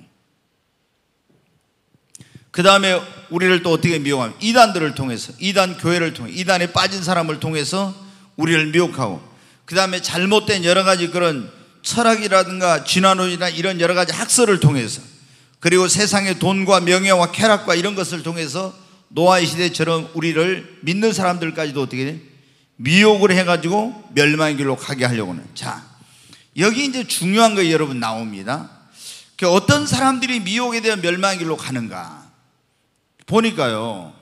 Speaker 1: 그 다음에 우리를 또 어떻게 미혹하면, 이단들을 통해서, 이단 교회를 통해, 이단에 빠진 사람을 통해서 우리를 미혹하고, 그 다음에 잘못된 여러 가지 그런 철학이라든가 진화론이나 이런 여러 가지 학설을 통해서, 그리고 세상의 돈과 명예와 쾌락과 이런 것을 통해서 노아의 시대처럼 우리를 믿는 사람들까지도 어떻게 돼? 미혹을 해가지고 멸망의 길로 가게 하려고 하는. 자, 여기 이제 중요한 거 여러분 나옵니다. 어떤 사람들이 미혹에 대한 멸망의 길로 가는가 보니까요,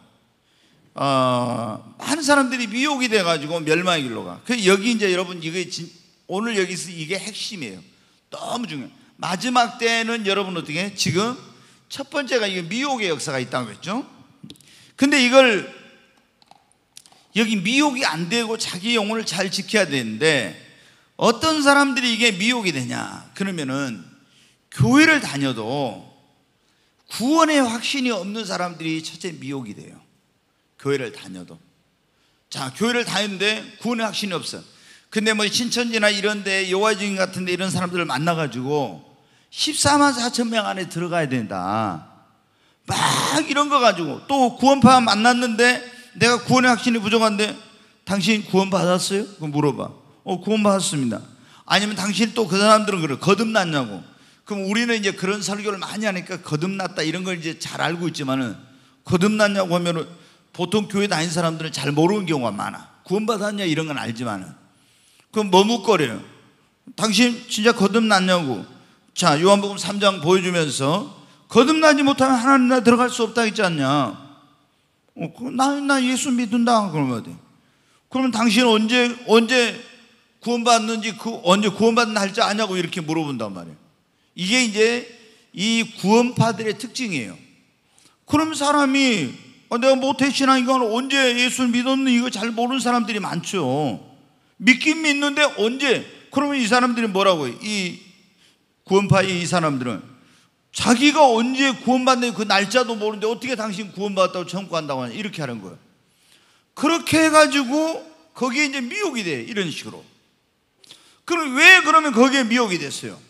Speaker 1: 어, 많은 사람들이 미혹이 돼가지고 멸망의 길로 가. 그 여기 이제 여러분 이게 진, 오늘 여기서 이게 핵심이에요. 너무 중요해요. 마지막 때는 여러분 어떻게 해? 지금 첫 번째가 이게 미혹의 역사가 있다고 했죠. 근데 이걸 여기 미혹이 안 되고 자기 영혼을 잘 지켜야 되는데, 어떤 사람들이 이게 미혹이 되냐 그러면은 교회를 다녀도 구원의 확신이 없는 사람들이 첫째 미혹이 돼요. 교회를 다녀도. 자, 교회를 다니는데 구원의 확신이 없어. 근데 뭐 신천지나 이런 데 여호와의 증인 같은 데 이런 사람들을 만나가지고 십사만 사천 명 안에 들어가야 된다 막 이런 거 가지고, 또 구원파 만났는데 내가 구원의 확신이 부족한데 당신 구원 받았어요? 그거 물어봐. 어, 구원 받았습니다. 아니면 당신 또 그 사람들은 그래, 거듭났냐고. 그럼 우리는 이제 그런 설교를 많이 하니까 거듭났다 이런 걸 이제 잘 알고 있지만은, 거듭났냐고 하면은 보통 교회 다니는 사람들은 잘 모르는 경우가 많아. 구원 받았냐 이런 건 알지만은. 그럼 머뭇거려요. 당신 진짜 거듭났냐고. 자, 요한복음 삼 장 보여주면서 거듭나지 못하면 하나님 나라에 들어갈 수 없다 했지 않냐. 어, 나, 나 예수 믿는다 그러면 어때? 그러면 당신 언제 언제 구원받는지, 그 언제 구원받는 날짜 아냐고 이렇게 물어본단 말이에요. 이게 이제 이 구원파들의 특징이에요. 그럼 사람이 어, 내가 모태신앙이건 언제 예수를 믿었는 이거 잘 모르는 사람들이 많죠. 믿긴 믿는데 언제? 그러면 이 사람들이 뭐라고 해요? 이 구원파의 이 사람들은 자기가 언제 구원받는 그 날짜도 모르는데 어떻게 당신 구원받았다고 천국 간다고 하냐 이렇게 하는 거예요. 그렇게 해가지고 거기에 이제 미혹이 돼. 이런 식으로. 그럼 왜 그러면 거기에 미혹이 됐어요?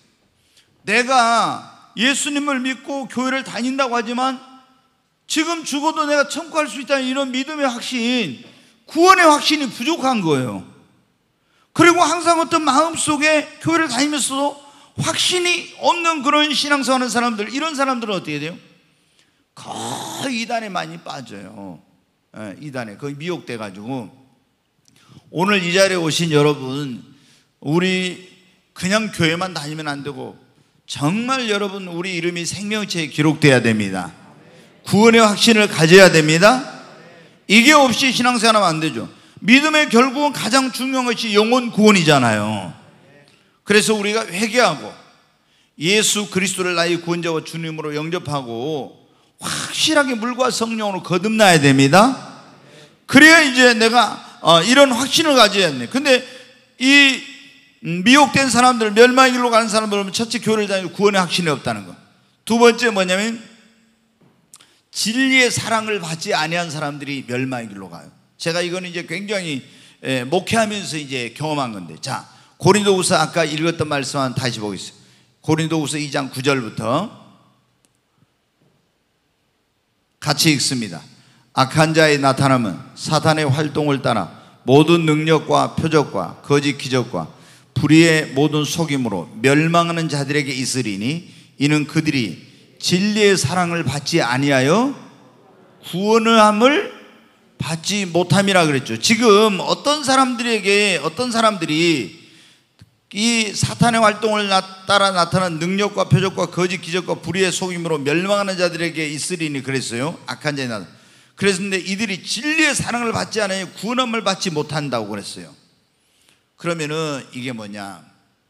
Speaker 1: 내가 예수님을 믿고 교회를 다닌다고 하지만 지금 죽어도 내가 천국 갈 수 있다는 이런 믿음의 확신, 구원의 확신이 부족한 거예요. 그리고 항상 어떤 마음속에 교회를 다니면서도 확신이 없는 그런 신앙생활하는 사람들, 이런 사람들은 어떻게 돼요? 거의 이단에 많이 빠져요. 네, 이단에 거의 미혹돼가지고. 오늘 이 자리에 오신 여러분, 우리 그냥 교회만 다니면 안 되고 정말 여러분 우리 이름이 생명체에 기록돼야 됩니다. 구원의 확신을 가져야 됩니다. 이게 없이 신앙생활하면 안 되죠. 믿음의 결국은 가장 중요한 것이 영혼 구원이잖아요. 그래서 우리가 회개하고 예수 그리스도를 나의 구원자와 주님으로 영접하고 확실하게 물과 성령으로 거듭나야 됩니다. 그래야 이제 내가 어, 이런 확신을 가져야 돼. 근데 이 미혹된 사람들, 멸망의 길로 가는 사람들은 첫째 교회를 다니고 구원의 확신이 없다는 거. 두 번째 뭐냐면 진리의 사랑을 받지 아니한 사람들이 멸망의 길로 가요. 제가 이거는 이제 굉장히 예, 목회하면서 이제 경험한 건데, 자, 고린도후서 아까 읽었던 말씀 한 다시 보겠습니다. 고린도후서 이 장 구 절부터 같이 읽습니다. 악한 자의 나타남은 사탄의 활동을 따라 모든 능력과 표적과 거짓 기적과 불의의 모든 속임으로 멸망하는 자들에게 있으리니 이는 그들이 진리의 사랑을 받지 아니하여 구원함을 받지 못함이라 그랬죠. 지금 어떤 사람들에게, 어떤 사람들이 이 사탄의 활동을 따라 나타난 능력과 표적과 거짓 기적과 불의의 속임으로 멸망하는 자들에게 있으리니 그랬어요. 악한 자의 나타남. 그랬는데 이들이 진리의 사랑을 받지 않아요 구원함을 받지 못한다고 그랬어요. 그러면은 이게 뭐냐,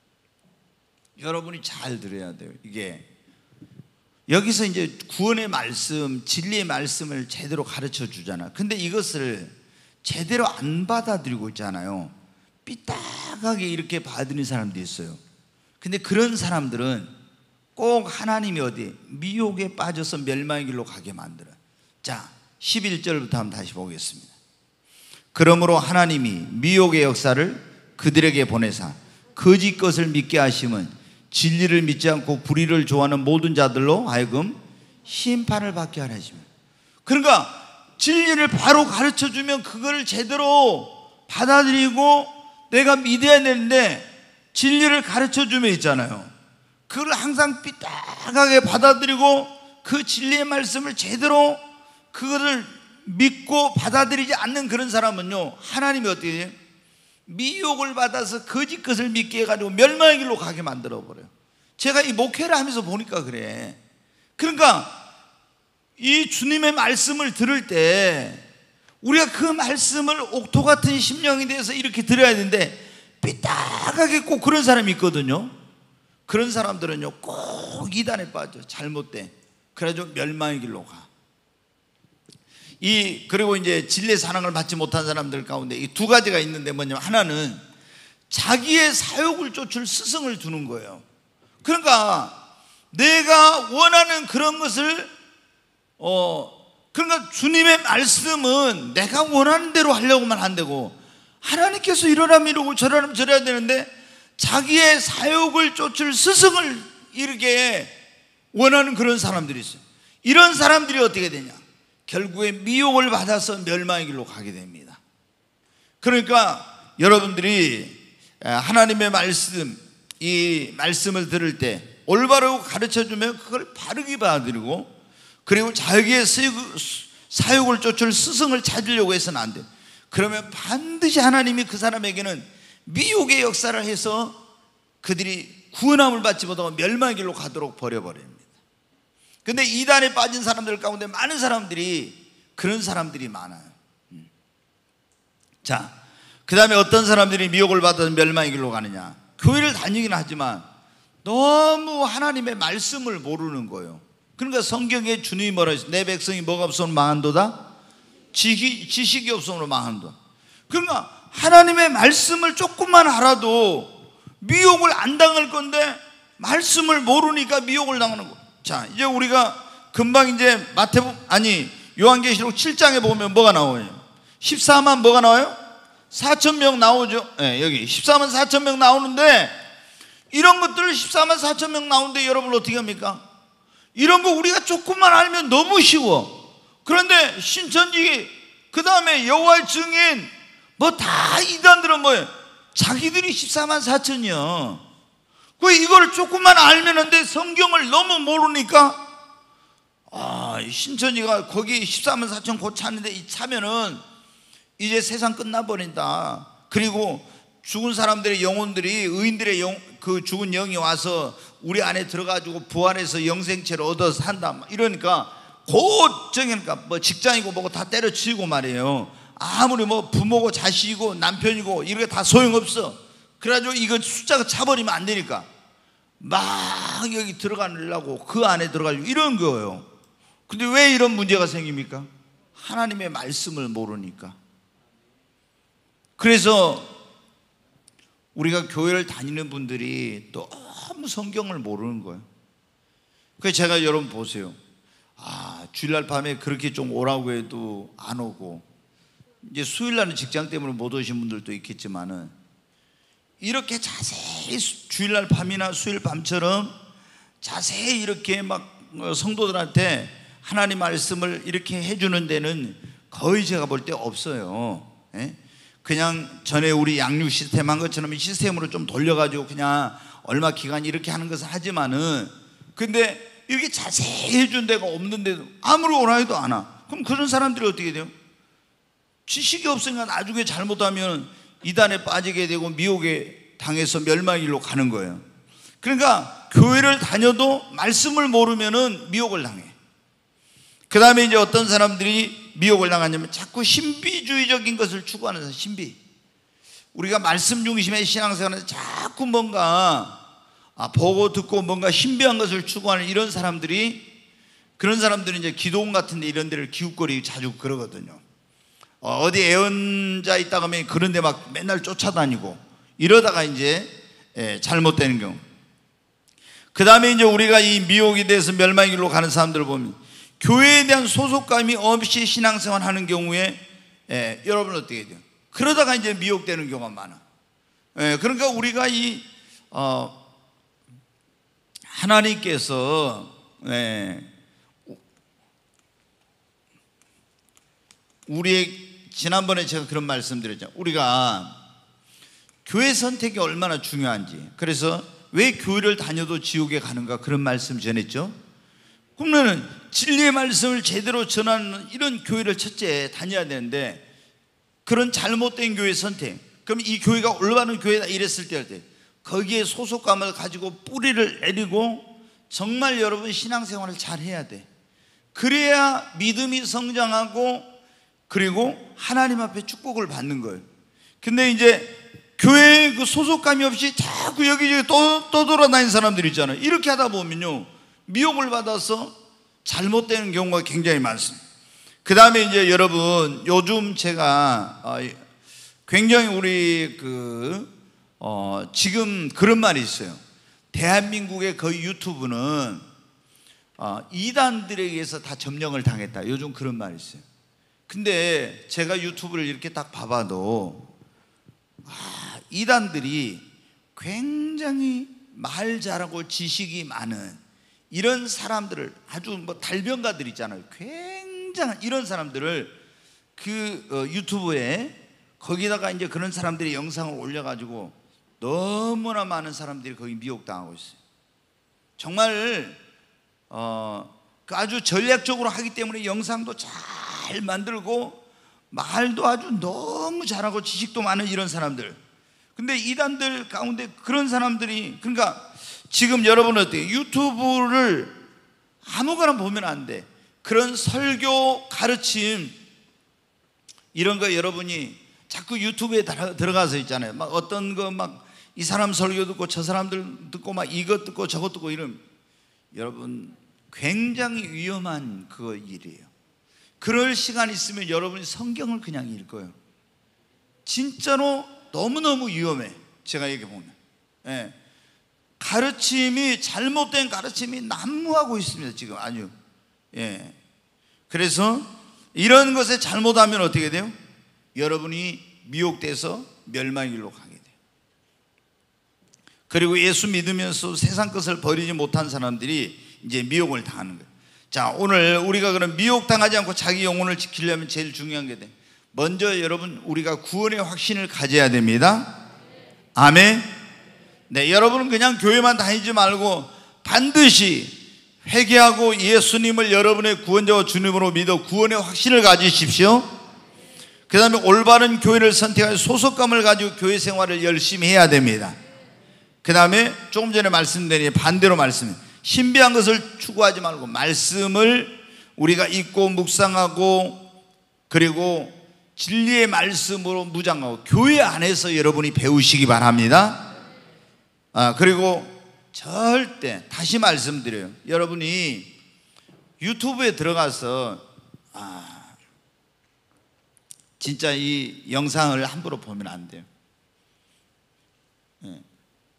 Speaker 1: 여러분이 잘 들어야 돼요. 이게 여기서 이제 구원의 말씀, 진리의 말씀을 제대로 가르쳐 주잖아. 근데 이것을 제대로 안 받아들이고 있잖아요. 삐딱하게 이렇게 받는 사람도 있어요. 근데 그런 사람들은 꼭 하나님이 어디 미혹에 빠져서 멸망의 길로 가게 만들어요. 자, 십일 절부터 한번 다시 보겠습니다. 그러므로 하나님이 미혹의 역사를 그들에게 보내사 거짓 것을 믿게 하심은 진리를 믿지 않고 불의를 좋아하는 모든 자들로 하여금 심판을 받게 하려 하십니다. 그러니까 진리를 바로 가르쳐주면 그걸 제대로 받아들이고 내가 믿어야 되는데, 진리를 가르쳐주며 있잖아요. 그걸 항상 삐딱하게 받아들이고 그 진리의 말씀을 제대로 그거를 믿고 받아들이지 않는 그런 사람은요, 하나님이 어떻게 해요? 미혹을 받아서 거짓 것을 믿게 해가지고 멸망의 길로 가게 만들어버려요. 제가 이 목회를 하면서 보니까 그래. 그러니까 이 주님의 말씀을 들을 때 우리가 그 말씀을 옥토 같은 심령이 돼서 이렇게 들어야 되는데 삐딱하게 꼭 그런 사람이 있거든요. 그런 사람들은요 꼭 이단에 빠져. 잘못돼. 그래가지고 멸망의 길로 가. 이 그리고 이제 진리의 사랑을 받지 못한 사람들 가운데 이 두 가지가 있는데 뭐냐면, 하나는 자기의 사욕을 쫓을 스승을 두는 거예요. 그러니까 내가 원하는 그런 것을 어 그러니까 주님의 말씀은 내가 원하는 대로 하려고만 안 되고, 하나님께서 이러라면 이러고 저러라면 저래야 되는데 자기의 사욕을 쫓을 스승을 이렇게 원하는 그런 사람들이 있어요. 이런 사람들이 어떻게 되냐? 결국에 미혹을 받아서 멸망의 길로 가게 됩니다. 그러니까 여러분들이 하나님의 말씀, 이 말씀을 들을 때 올바르고 가르쳐주면 그걸 바르게 받아들이고, 그리고 자기의 사욕을 쫓을 스승을 찾으려고 해서는 안 돼요. 그러면 반드시 하나님이 그 사람에게는 미혹의 역사를 해서 그들이 구원함을 받지 못하고 멸망의 길로 가도록 버려버립니다. 근데 이단에 빠진 사람들 가운데 많은 사람들이 그런 사람들이 많아요. 자, 그 다음에 어떤 사람들이 미혹을 받아서 멸망의 길로 가느냐? 교회를 다니긴 하지만 너무 하나님의 말씀을 모르는 거예요. 그러니까 성경에 주님이 뭐라 했어요? 내 백성이 뭐가 없으면 망한도다? 지식이, 지식이 없으면 망한도다. 그러니까 하나님의 말씀을 조금만 알아도 미혹을 안 당할 건데 말씀을 모르니까 미혹을 당하는 거. 자, 이제 우리가 금방 이제 마태복 아니 요한계시록 칠 장에 보면 뭐가 나와요? 십사만 뭐가 나와요? 사천 명 나오죠. 네, 여기 십사만 사천 명 나오는데, 이런 것들을 십사만 사천 명 나오는데 여러분 어떻게 합니까? 이런 거 우리가 조금만 알면 너무 쉬워. 그런데 신천지, 그 다음에 여호와의 증인, 뭐 다 이단들은 뭐예요? 자기들이 십사만 사천이요. 그 이걸 조금만 알면 하는데 성경을 너무 모르니까, 아, 신천지가 거기 십사만 사천 곧 차는데 이 차면은 이제 세상 끝나버린다. 그리고 죽은 사람들의 영혼들이, 의인들의 영, 그 죽은 영이 와서 우리 안에 들어가지고 부활해서 영생체를 얻어서 산다. 이러니까 곧 정이니까 뭐 직장이고 뭐고 다 때려치우고 말이에요. 아무리 뭐 부모고 자식이고 남편이고 이렇게 다 소용없어. 그래가지고 이거 숫자가 차버리면 안 되니까 막 여기 들어가려고, 그 안에 들어가려고 이런 거예요. 근데 왜 이런 문제가 생깁니까? 하나님의 말씀을 모르니까. 그래서 우리가 교회를 다니는 분들이 너무 성경을 모르는 거예요. 그래서 제가 여러분 보세요. 아, 주일날 밤에 그렇게 좀 오라고 해도 안 오고, 이제 수요일날은 직장 때문에 못 오신 분들도 있겠지만은, 이렇게 자세히 주일날 밤이나 수요일 밤처럼 자세히 이렇게 막 성도들한테 하나님 말씀을 이렇게 해주는 데는 거의 제가 볼 때 없어요. 예? 그냥 전에 우리 양육 시스템 한 것처럼 이 시스템으로 좀 돌려가지고 그냥 얼마 기간 이렇게 하는 것을 하지만은, 근데 이렇게 자세히 해준 데가 없는데도 아무리 오라 해도 안 와. 그럼 그런 사람들이 어떻게 돼요? 지식이 없으니까 나중에 잘못하면 이단에 빠지게 되고 미혹에 당해서 멸망의 길로 가는 거예요. 그러니까 교회를 다녀도 말씀을 모르면은 미혹을 당해. 그 다음에 이제 어떤 사람들이 미혹을 당하냐면 자꾸 신비주의적인 것을 추구하는 사람. 신비. 우리가 말씀 중심의 신앙생활에서 자꾸 뭔가 아, 보고 듣고 뭔가 신비한 것을 추구하는 이런 사람들이, 그런 사람들은 이제 기도원 같은 데 이런 데를 기웃거리 자주 그러거든요. 어, 어디 애언자 있다가 하면 그런 데 막 맨날 쫓아다니고 이러다가 이제 예, 잘못되는 경우. 그 다음에 이제 우리가 이 미혹에 대해서 멸망의 길로 가는 사람들을 보면, 교회에 대한 소속감이 없이 신앙생활 하는 경우에 예, 여러분 어떻게 돼요? 그러다가 이제 미혹되는 경우가 많아. 예, 그러니까 우리가 이 어, 하나님께서 예, 우리의, 지난번에 제가 그런 말씀 드렸죠. 우리가 교회 선택이 얼마나 중요한지. 그래서 왜 교회를 다녀도 지옥에 가는가 그런 말씀 전했죠. 그러면은 진리의 말씀을 제대로 전하는 이런 교회를 첫째 다녀야 되는데, 그런 잘못된 교회 선택, 그럼 이 교회가 올바른 교회다 이랬을 때 거기에 소속감을 가지고 뿌리를 내리고 정말 여러분 신앙생활을 잘 해야 돼. 그래야 믿음이 성장하고 그리고 하나님 앞에 축복을 받는 거예요. 근데 이제 교회에 그 소속감이 없이 자꾸 여기저기 또, 또 돌아다니는 사람들 있잖아요. 이렇게 하다 보면요 미혹을 받아서 잘못되는 경우가 굉장히 많습니다. 그 다음에 이제 여러분, 요즘 제가 굉장히 우리 그 어 지금 그런 말이 있어요. 대한민국의 거의 유튜브는 어 이단들에 의해서 다 점령을 당했다. 요즘 그런 말이 있어요. 근데 제가 유튜브를 이렇게 딱 봐봐도 아, 이단들이 굉장히 말 잘하고 지식이 많은 이런 사람들을, 아주 뭐 달변가들 있잖아요. 굉장한 이런 사람들을 그 어, 유튜브에 거기다가 이제 그런 사람들이 영상을 올려가지고 너무나 많은 사람들이 거기 미혹당하고 있어요. 정말 어, 그 아주 전략적으로 하기 때문에 영상도 잘 만들고 말도 아주 너무 잘하고 지식도 많은 이런 사람들. 근데 이단들 가운데 그런 사람들이, 그러니까 지금 여러분은 어때요? 유튜브를 아무거나 보면 안 돼. 그런 설교 가르침 이런 거 여러분이 자꾸 유튜브에 들어가서 있잖아요. 막 어떤 거 막 이 사람 설교 듣고 저 사람들 듣고 막 이것 듣고 저것 듣고 이런, 여러분 굉장히 위험한 그 일이에요. 그럴 시간 있으면 여러분이 성경을 그냥 읽어요. 진짜로 너무너무 위험해. 제가 얘기해 보면 예. 가르침이, 잘못된 가르침이 난무하고 있습니다 지금 아주. 예. 그래서 이런 것에 잘못하면 어떻게 돼요? 여러분이 미혹돼서 멸망의 길로 가게 돼요. 그리고 예수 믿으면서 세상 것을 버리지 못한 사람들이 이제 미혹을 당하는 거예요. 자, 오늘 우리가 그런 미혹당하지 않고 자기 영혼을 지키려면 제일 중요한 게 돼. 먼저 여러분, 우리가 구원의 확신을 가져야 됩니다. 아멘. 네, 여러분은 그냥 교회만 다니지 말고 반드시 회개하고 예수님을 여러분의 구원자와 주님으로 믿어 구원의 확신을 가지십시오. 그 다음에 올바른 교회를 선택하여 소속감을 가지고 교회 생활을 열심히 해야 됩니다. 그 다음에 조금 전에 말씀드린 반대로 말씀, 신비한 것을 추구하지 말고 말씀을 우리가 읽고 묵상하고 그리고 진리의 말씀으로 무장하고 교회 안에서 여러분이 배우시기 바랍니다. 아, 그리고 절대 다시 말씀드려요. 여러분이 유튜브에 들어가서 아, 진짜 이 영상을 함부로 보면 안 돼요. 예.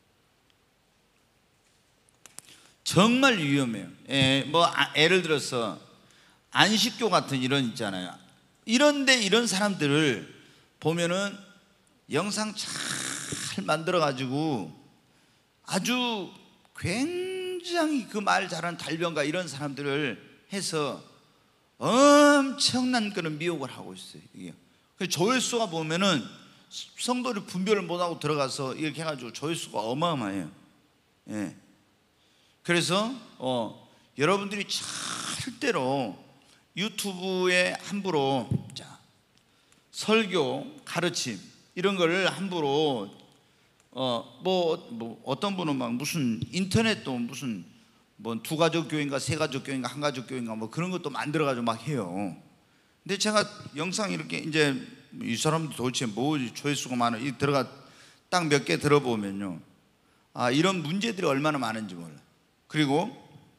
Speaker 1: 정말 위험해요. 예, 뭐 아, 예를 들어서 안식교 같은 이런 있잖아요. 이런데 이런 사람들을 보면은 영상 잘 만들어 가지고 아주 굉장히 그 말 잘하는 달변가 이런 사람들을 해서 엄청난 그런 미혹을 하고 있어요. 이게 조회수가 보면은 성도들이 분별을 못하고 들어가서 이렇게 해가지고 조회수가 어마어마해요. 예. 그래서 어, 여러분들이 절대로 유튜브에 함부로 자, 설교, 가르침 이런 거를 함부로 어, 뭐, 뭐 어떤 분은 막 무슨 인터넷도 무슨 뭐 두 가족 교회인가 세 가족 교회인가 한 가족 교회인가 뭐 그런 것도 만들어 가지고 막 해요. 근데 제가 영상 이렇게 이제 이 사람들 도대체 뭐 조회수가 많아 이 들어가 딱 몇 개 들어보면요, 아 이런 문제들이 얼마나 많은지 몰라. 그리고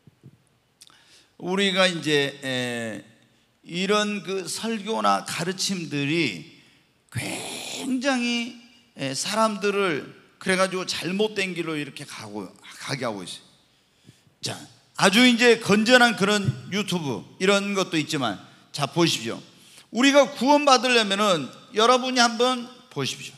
Speaker 1: 우리가 이제 에, 이런 그 설교나 가르침들이 굉장히 에, 사람들을 그래가지고 잘못된 길로 이렇게 가고 가게 하고 있어요. 자, 아주 이제 건전한 그런 유튜브 이런 것도 있지만, 자 보십시오. 우리가 구원받으려면은 여러분이 한번 보십시오.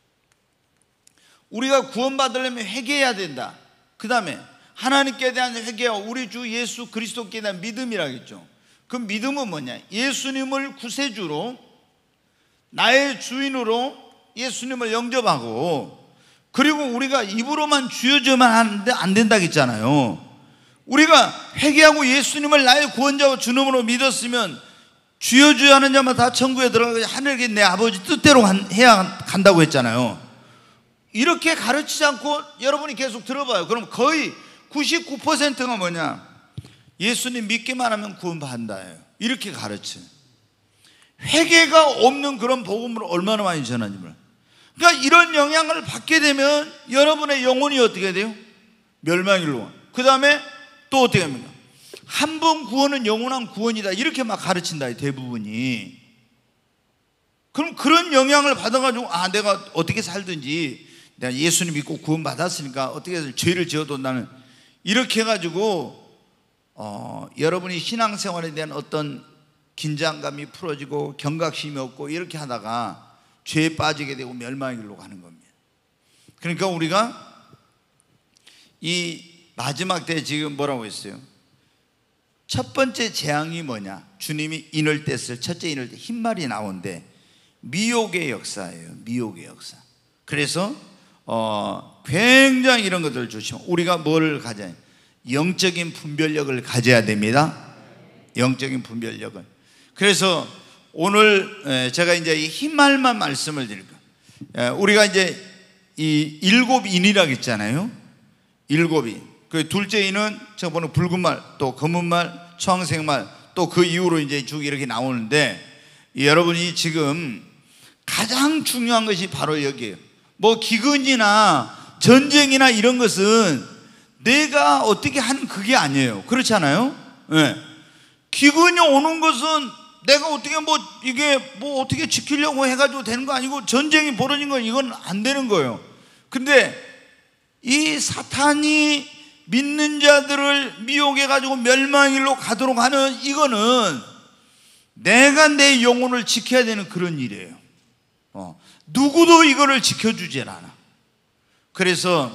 Speaker 1: 우리가 구원받으려면 회개해야 된다. 그 다음에 하나님께 대한 회개와 우리 주 예수 그리스도께 대한 믿음이라겠죠. 그 믿음은 뭐냐? 예수님을 구세주로 나의 주인으로 예수님을 영접하고 그리고 우리가 입으로만 주여져만 안 된다고 했잖아요. 우리가 회개하고 예수님을 나의 구원자와 주님으로 믿었으면 주여 주여 하는 자만 다 천국에 들어가고 하늘에 내 아버지 뜻대로 해야 간다고 했잖아요. 이렇게 가르치지 않고 여러분이 계속 들어봐요. 그럼 거의 구십구 퍼센트가 뭐냐? 예수님 믿기만 하면 구원받는다예요. 이렇게 가르쳐. 회개가 없는 그런 복음을 얼마나 많이 전하는지 몰라요. 그러니까 이런 영향을 받게 되면 여러분의 영혼이 어떻게 돼요? 멸망일로. 그 다음에 또 어떻게 합니까? 한 번 구원은 영원한 구원이다, 이렇게 막 가르친다, 대부분이. 그럼 그런 영향을 받아가지고 아 내가 어떻게 살든지 내가 예수님 믿고 구원 받았으니까 어떻게 죄를 지어도 나는 이렇게 해가지고 어, 여러분이 신앙생활에 대한 어떤 긴장감이 풀어지고 경각심이 없고 이렇게 하다가 죄에 빠지게 되고 멸망의 길로 가는 겁니다. 그러니까 우리가 이 마지막 때 지금 뭐라고 했어요? 첫 번째 재앙이 뭐냐? 주님이 인을 뗐을 첫째 인을 때 흰말이 나오는데 미혹의 역사예요. 미혹의 역사. 그래서 어, 굉장히 이런 것들을 조심하고 우리가 뭘 가져야, 영적인 분별력을 가져야 됩니다. 영적인 분별력을. 그래서 오늘 제가 이제 이 흰말만 말씀을 드릴 거예요. 우리가 이제 이 일곱 인이라고 했잖아요. 일곱이. 그 둘째 인은 제가 보는 붉은 말, 또 검은 말, 청색 말, 또 그 이후로 이제 쭉 이렇게 나오는데 여러분이 지금 가장 중요한 것이 바로 여기에요. 뭐 기근이나 전쟁이나 이런 것은 내가 어떻게 하는 그게 아니에요. 그렇지 않아요? 네. 기근이 오는 것은 내가 어떻게 뭐 이게 뭐 어떻게 지키려고 해가지고 되는 거 아니고 전쟁이 벌어진 건 이건 안 되는 거예요. 근데 이 사탄이 믿는 자들을 미혹해가지고 멸망일로 가도록 하는 이거는 내가 내 영혼을 지켜야 되는 그런 일이에요. 어. 누구도 이거를 지켜주질 않아. 그래서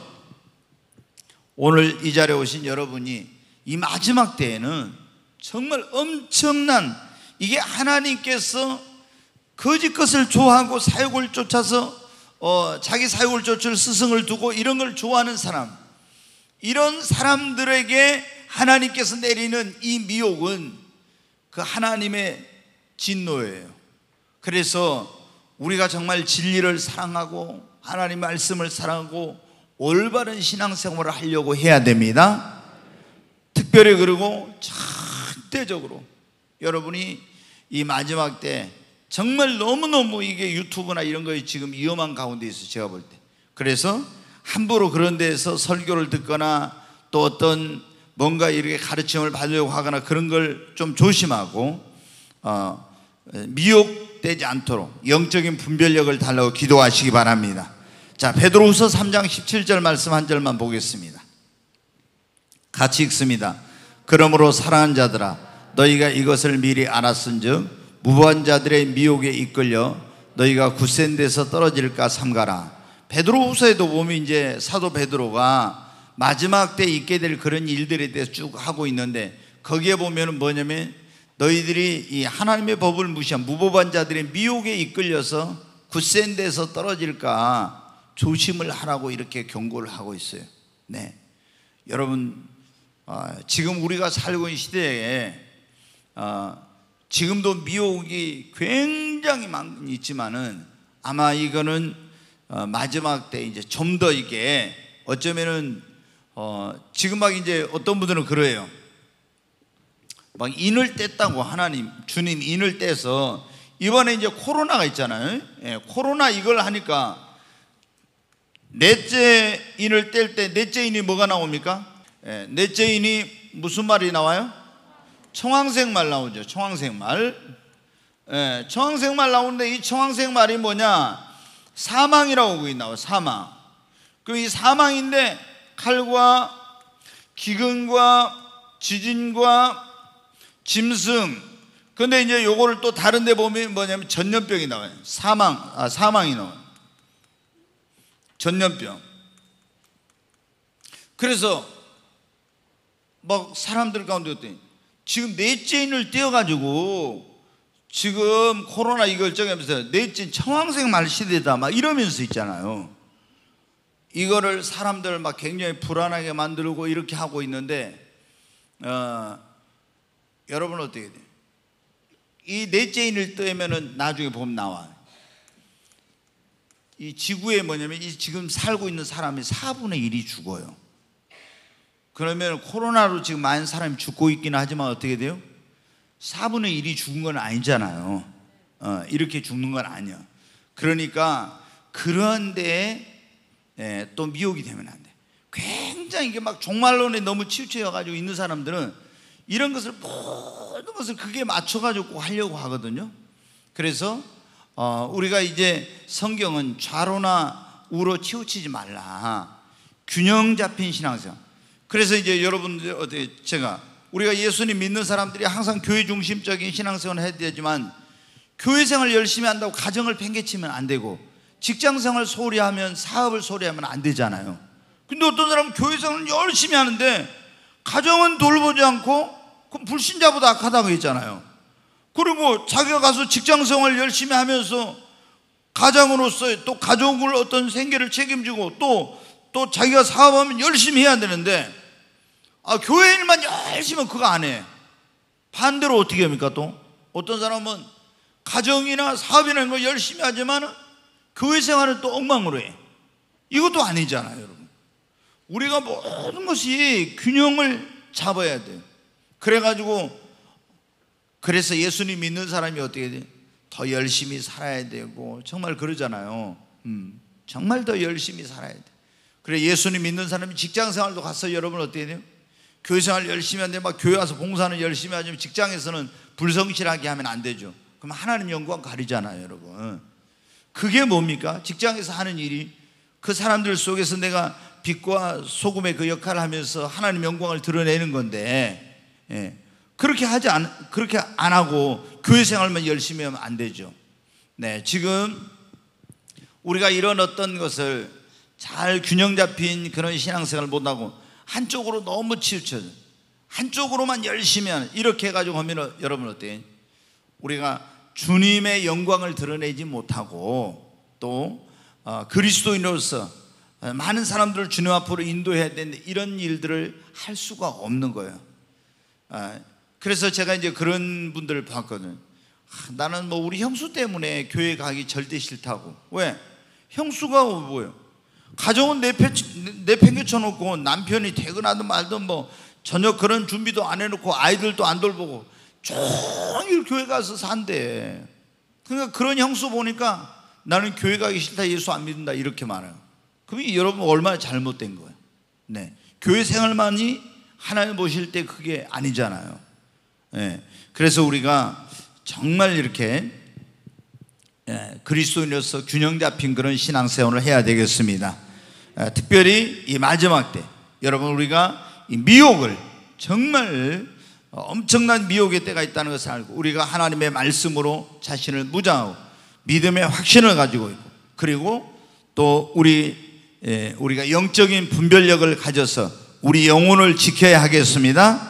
Speaker 1: 오늘 이 자리에 오신 여러분이 이 마지막 때에는 정말 엄청난, 이게 하나님께서 거짓 것을 좋아하고 사욕을 쫓아서 어, 자기 사욕을 쫓을 스승을 두고 이런 걸 좋아하는 사람, 이런 사람들에게 하나님께서 내리는 이 미혹은 그 하나님의 진노예요. 그래서 우리가 정말 진리를 사랑하고 하나님 말씀을 사랑하고 올바른 신앙생활을 하려고 해야 됩니다. 특별히 그리고 절대적으로 여러분이 이 마지막 때 정말 너무너무 이게 유튜브나 이런 거에 지금 위험한 가운데 있어요, 제가 볼 때. 그래서 함부로 그런 데에서 설교를 듣거나 또 어떤 뭔가 이렇게 가르침을 받으려고 하거나 그런 걸 좀 조심하고 어, 미혹되지 않도록 영적인 분별력을 달라고 기도하시기 바랍니다. 자, 베드로후서 삼 장 십칠 절 말씀 한 절만 보겠습니다. 같이 읽습니다. 그러므로 사랑하는 자들아, 너희가 이것을 미리 알았은즉 무고한 자들의 미혹에 이끌려 너희가 굳센 데서 떨어질까 삼가라. 베드로후서에도 보면 이제 사도 베드로가 마지막 때 있게 될 그런 일들에 대해서 쭉 하고 있는데 거기에 보면은 뭐냐면 너희들이 이 하나님의 법을 무시한 무법한 자들의 미혹에 이끌려서 굳센 데서 떨어질까 조심을 하라고 이렇게 경고를 하고 있어요. 네, 여러분 어, 지금 우리가 살고 있는 시대에 어, 지금도 미혹이 굉장히 많이 있지만은 아마 이거는 어, 마지막 때 이제 좀 더 이게 어쩌면은 어, 지금 막 이제 어떤 분들은 그래요. 막 인을 뗐다고 하나님 주님 인을 떼서 이번에 이제 코로나가 있잖아요. 예, 코로나 이걸 하니까 넷째 인을 뗄 때 넷째 인이 뭐가 나옵니까? 예, 넷째 인이 무슨 말이 나와요? 청황색 말 나오죠. 청황색 말. 예, 청황색 말 나오는데 이 청황색 말이 뭐냐? 사망이라고 거기 나와요. 사망. 그 이 사망인데 칼과 기근과 지진과 짐승. 근데 이제 요거를 또 다른 데 보면 뭐냐면 전염병이 나와요. 사망, 아, 사망이 나와요. 전염병. 그래서 막 사람들 가운데 어때요? 지금 넷째 인을 떼어가지고 지금 코로나 이걸 저기하면서 넷째 청황색 말 시대다 막 이러면서 있잖아요. 이거를 사람들 막 굉장히 불안하게 만들고 이렇게 하고 있는데, 어, 여러분 어떻게 돼요? 이 넷째 인을 떼면은 나중에 보면 나와요. 이 지구에 뭐냐면 이 지금 살고 있는 사람이 사분의 일이 죽어요. 그러면 코로나로 지금 많은 사람이 죽고 있긴 하지만 어떻게 돼요? 사분의 일이 죽은 건 아니잖아요. 어, 이렇게 죽는 건 아니야. 그러니까 그런 데에 예, 또 미혹이 되면 안 돼. 굉장히 이게 막 종말론에 너무 치우쳐 가지고 있는 사람들은 이런 것을 모든 것을 그게 맞춰가지고 꼭 하려고 하거든요. 그래서 어, 우리가 이제 성경은 좌로나 우로 치우치지 말라. 균형 잡힌 신앙생활. 그래서 이제 여러분들 어떻게 제가 우리가 예수님 믿는 사람들이 항상 교회 중심적인 신앙생활을 해야 되지만 교회 생활 열심히 한다고 가정을 팽개치면 안 되고 직장 생활 소홀히 하면 사업을 소홀히 하면 안 되잖아요. 근데 어떤 사람은 교회 생활을 열심히 하는데 가정은 돌보지 않고 그럼 불신자보다 악하다고 했잖아요. 그리고 자기가 가서 직장 생활 열심히 하면서 가장으로서 또 가족을 어떤 생계를 책임지고 또, 또 자기가 사업하면 열심히 해야 되는데 아, 교회 일만 열심히 하면 그거 안 해. 반대로 어떻게 합니까? 또 어떤 사람은 가정이나 사업이나 이런 거 열심히 하지만 교회 생활은 또 엉망으로 해. 이것도 아니잖아요, 여러분. 우리가 모든 것이 균형을 잡아야 돼요. 그래가지고 그래서 예수님 믿는 사람이 어떻게 돼요? 더 열심히 살아야 되고 정말 그러잖아요. 음, 정말 더 열심히 살아야 돼. 그래 예수님 믿는 사람이 직장 생활도 가서 여러분 어떻게 돼요? 교회 생활 열심히 하는데 막 교회 와서 봉사는 열심히 하지만 직장에서는 불성실하게 하면 안 되죠. 그럼 하나님 영광 가리잖아요, 여러분. 그게 뭡니까? 직장에서 하는 일이 그 사람들 속에서 내가 빛과 소금의 그 역할을 하면서 하나님 영광을 드러내는 건데, 예. 그렇게 하지 않, 그렇게 안 하고 교회 생활만 열심히 하면 안 되죠. 네, 지금 우리가 이런 어떤 것을 잘 균형 잡힌 그런 신앙생활을 못하고 한쪽으로 너무 치우쳐져 한쪽으로만 열심히 하는 이렇게 해가지고 하면 여러분 어때요? 우리가 주님의 영광을 드러내지 못하고 또 어, 그리스도인으로서 많은 사람들을 주님 앞으로 인도해야 되는데 이런 일들을 할 수가 없는 거예요. 아, 그래서 제가 이제 그런 분들을 봤거든요. 아, 나는 뭐 우리 형수 때문에 교회 가기 절대 싫다고. 왜? 형수가 뭐예요? 가정은 내팽, 내팽개쳐 놓고 남편이 퇴근하든 말든 뭐 저녁 그런 준비도 안 해놓고 아이들도 안 돌보고 종일 교회 가서 산대. 그러니까 그런 형수 보니까 나는 교회 가기 싫다, 예수 안 믿는다 이렇게 말해요. 그럼 여러분 얼마나 잘못된 거예요. 네, 교회 생활만이 하나님 보실 때 그게 아니잖아요. 네, 그래서 우리가 정말 이렇게 예, 그리스도인으로서 균형 잡힌 그런 신앙생활을 해야 되겠습니다. 예, 특별히 이 마지막 때 여러분 우리가 이 미혹을 정말 엄청난 미혹의 때가 있다는 것을 알고 우리가 하나님의 말씀으로 자신을 무장하고 믿음의 확신을 가지고 있고 그리고 또 우리 예, 우리가 영적인 분별력을 가져서 우리 영혼을 지켜야 하겠습니다.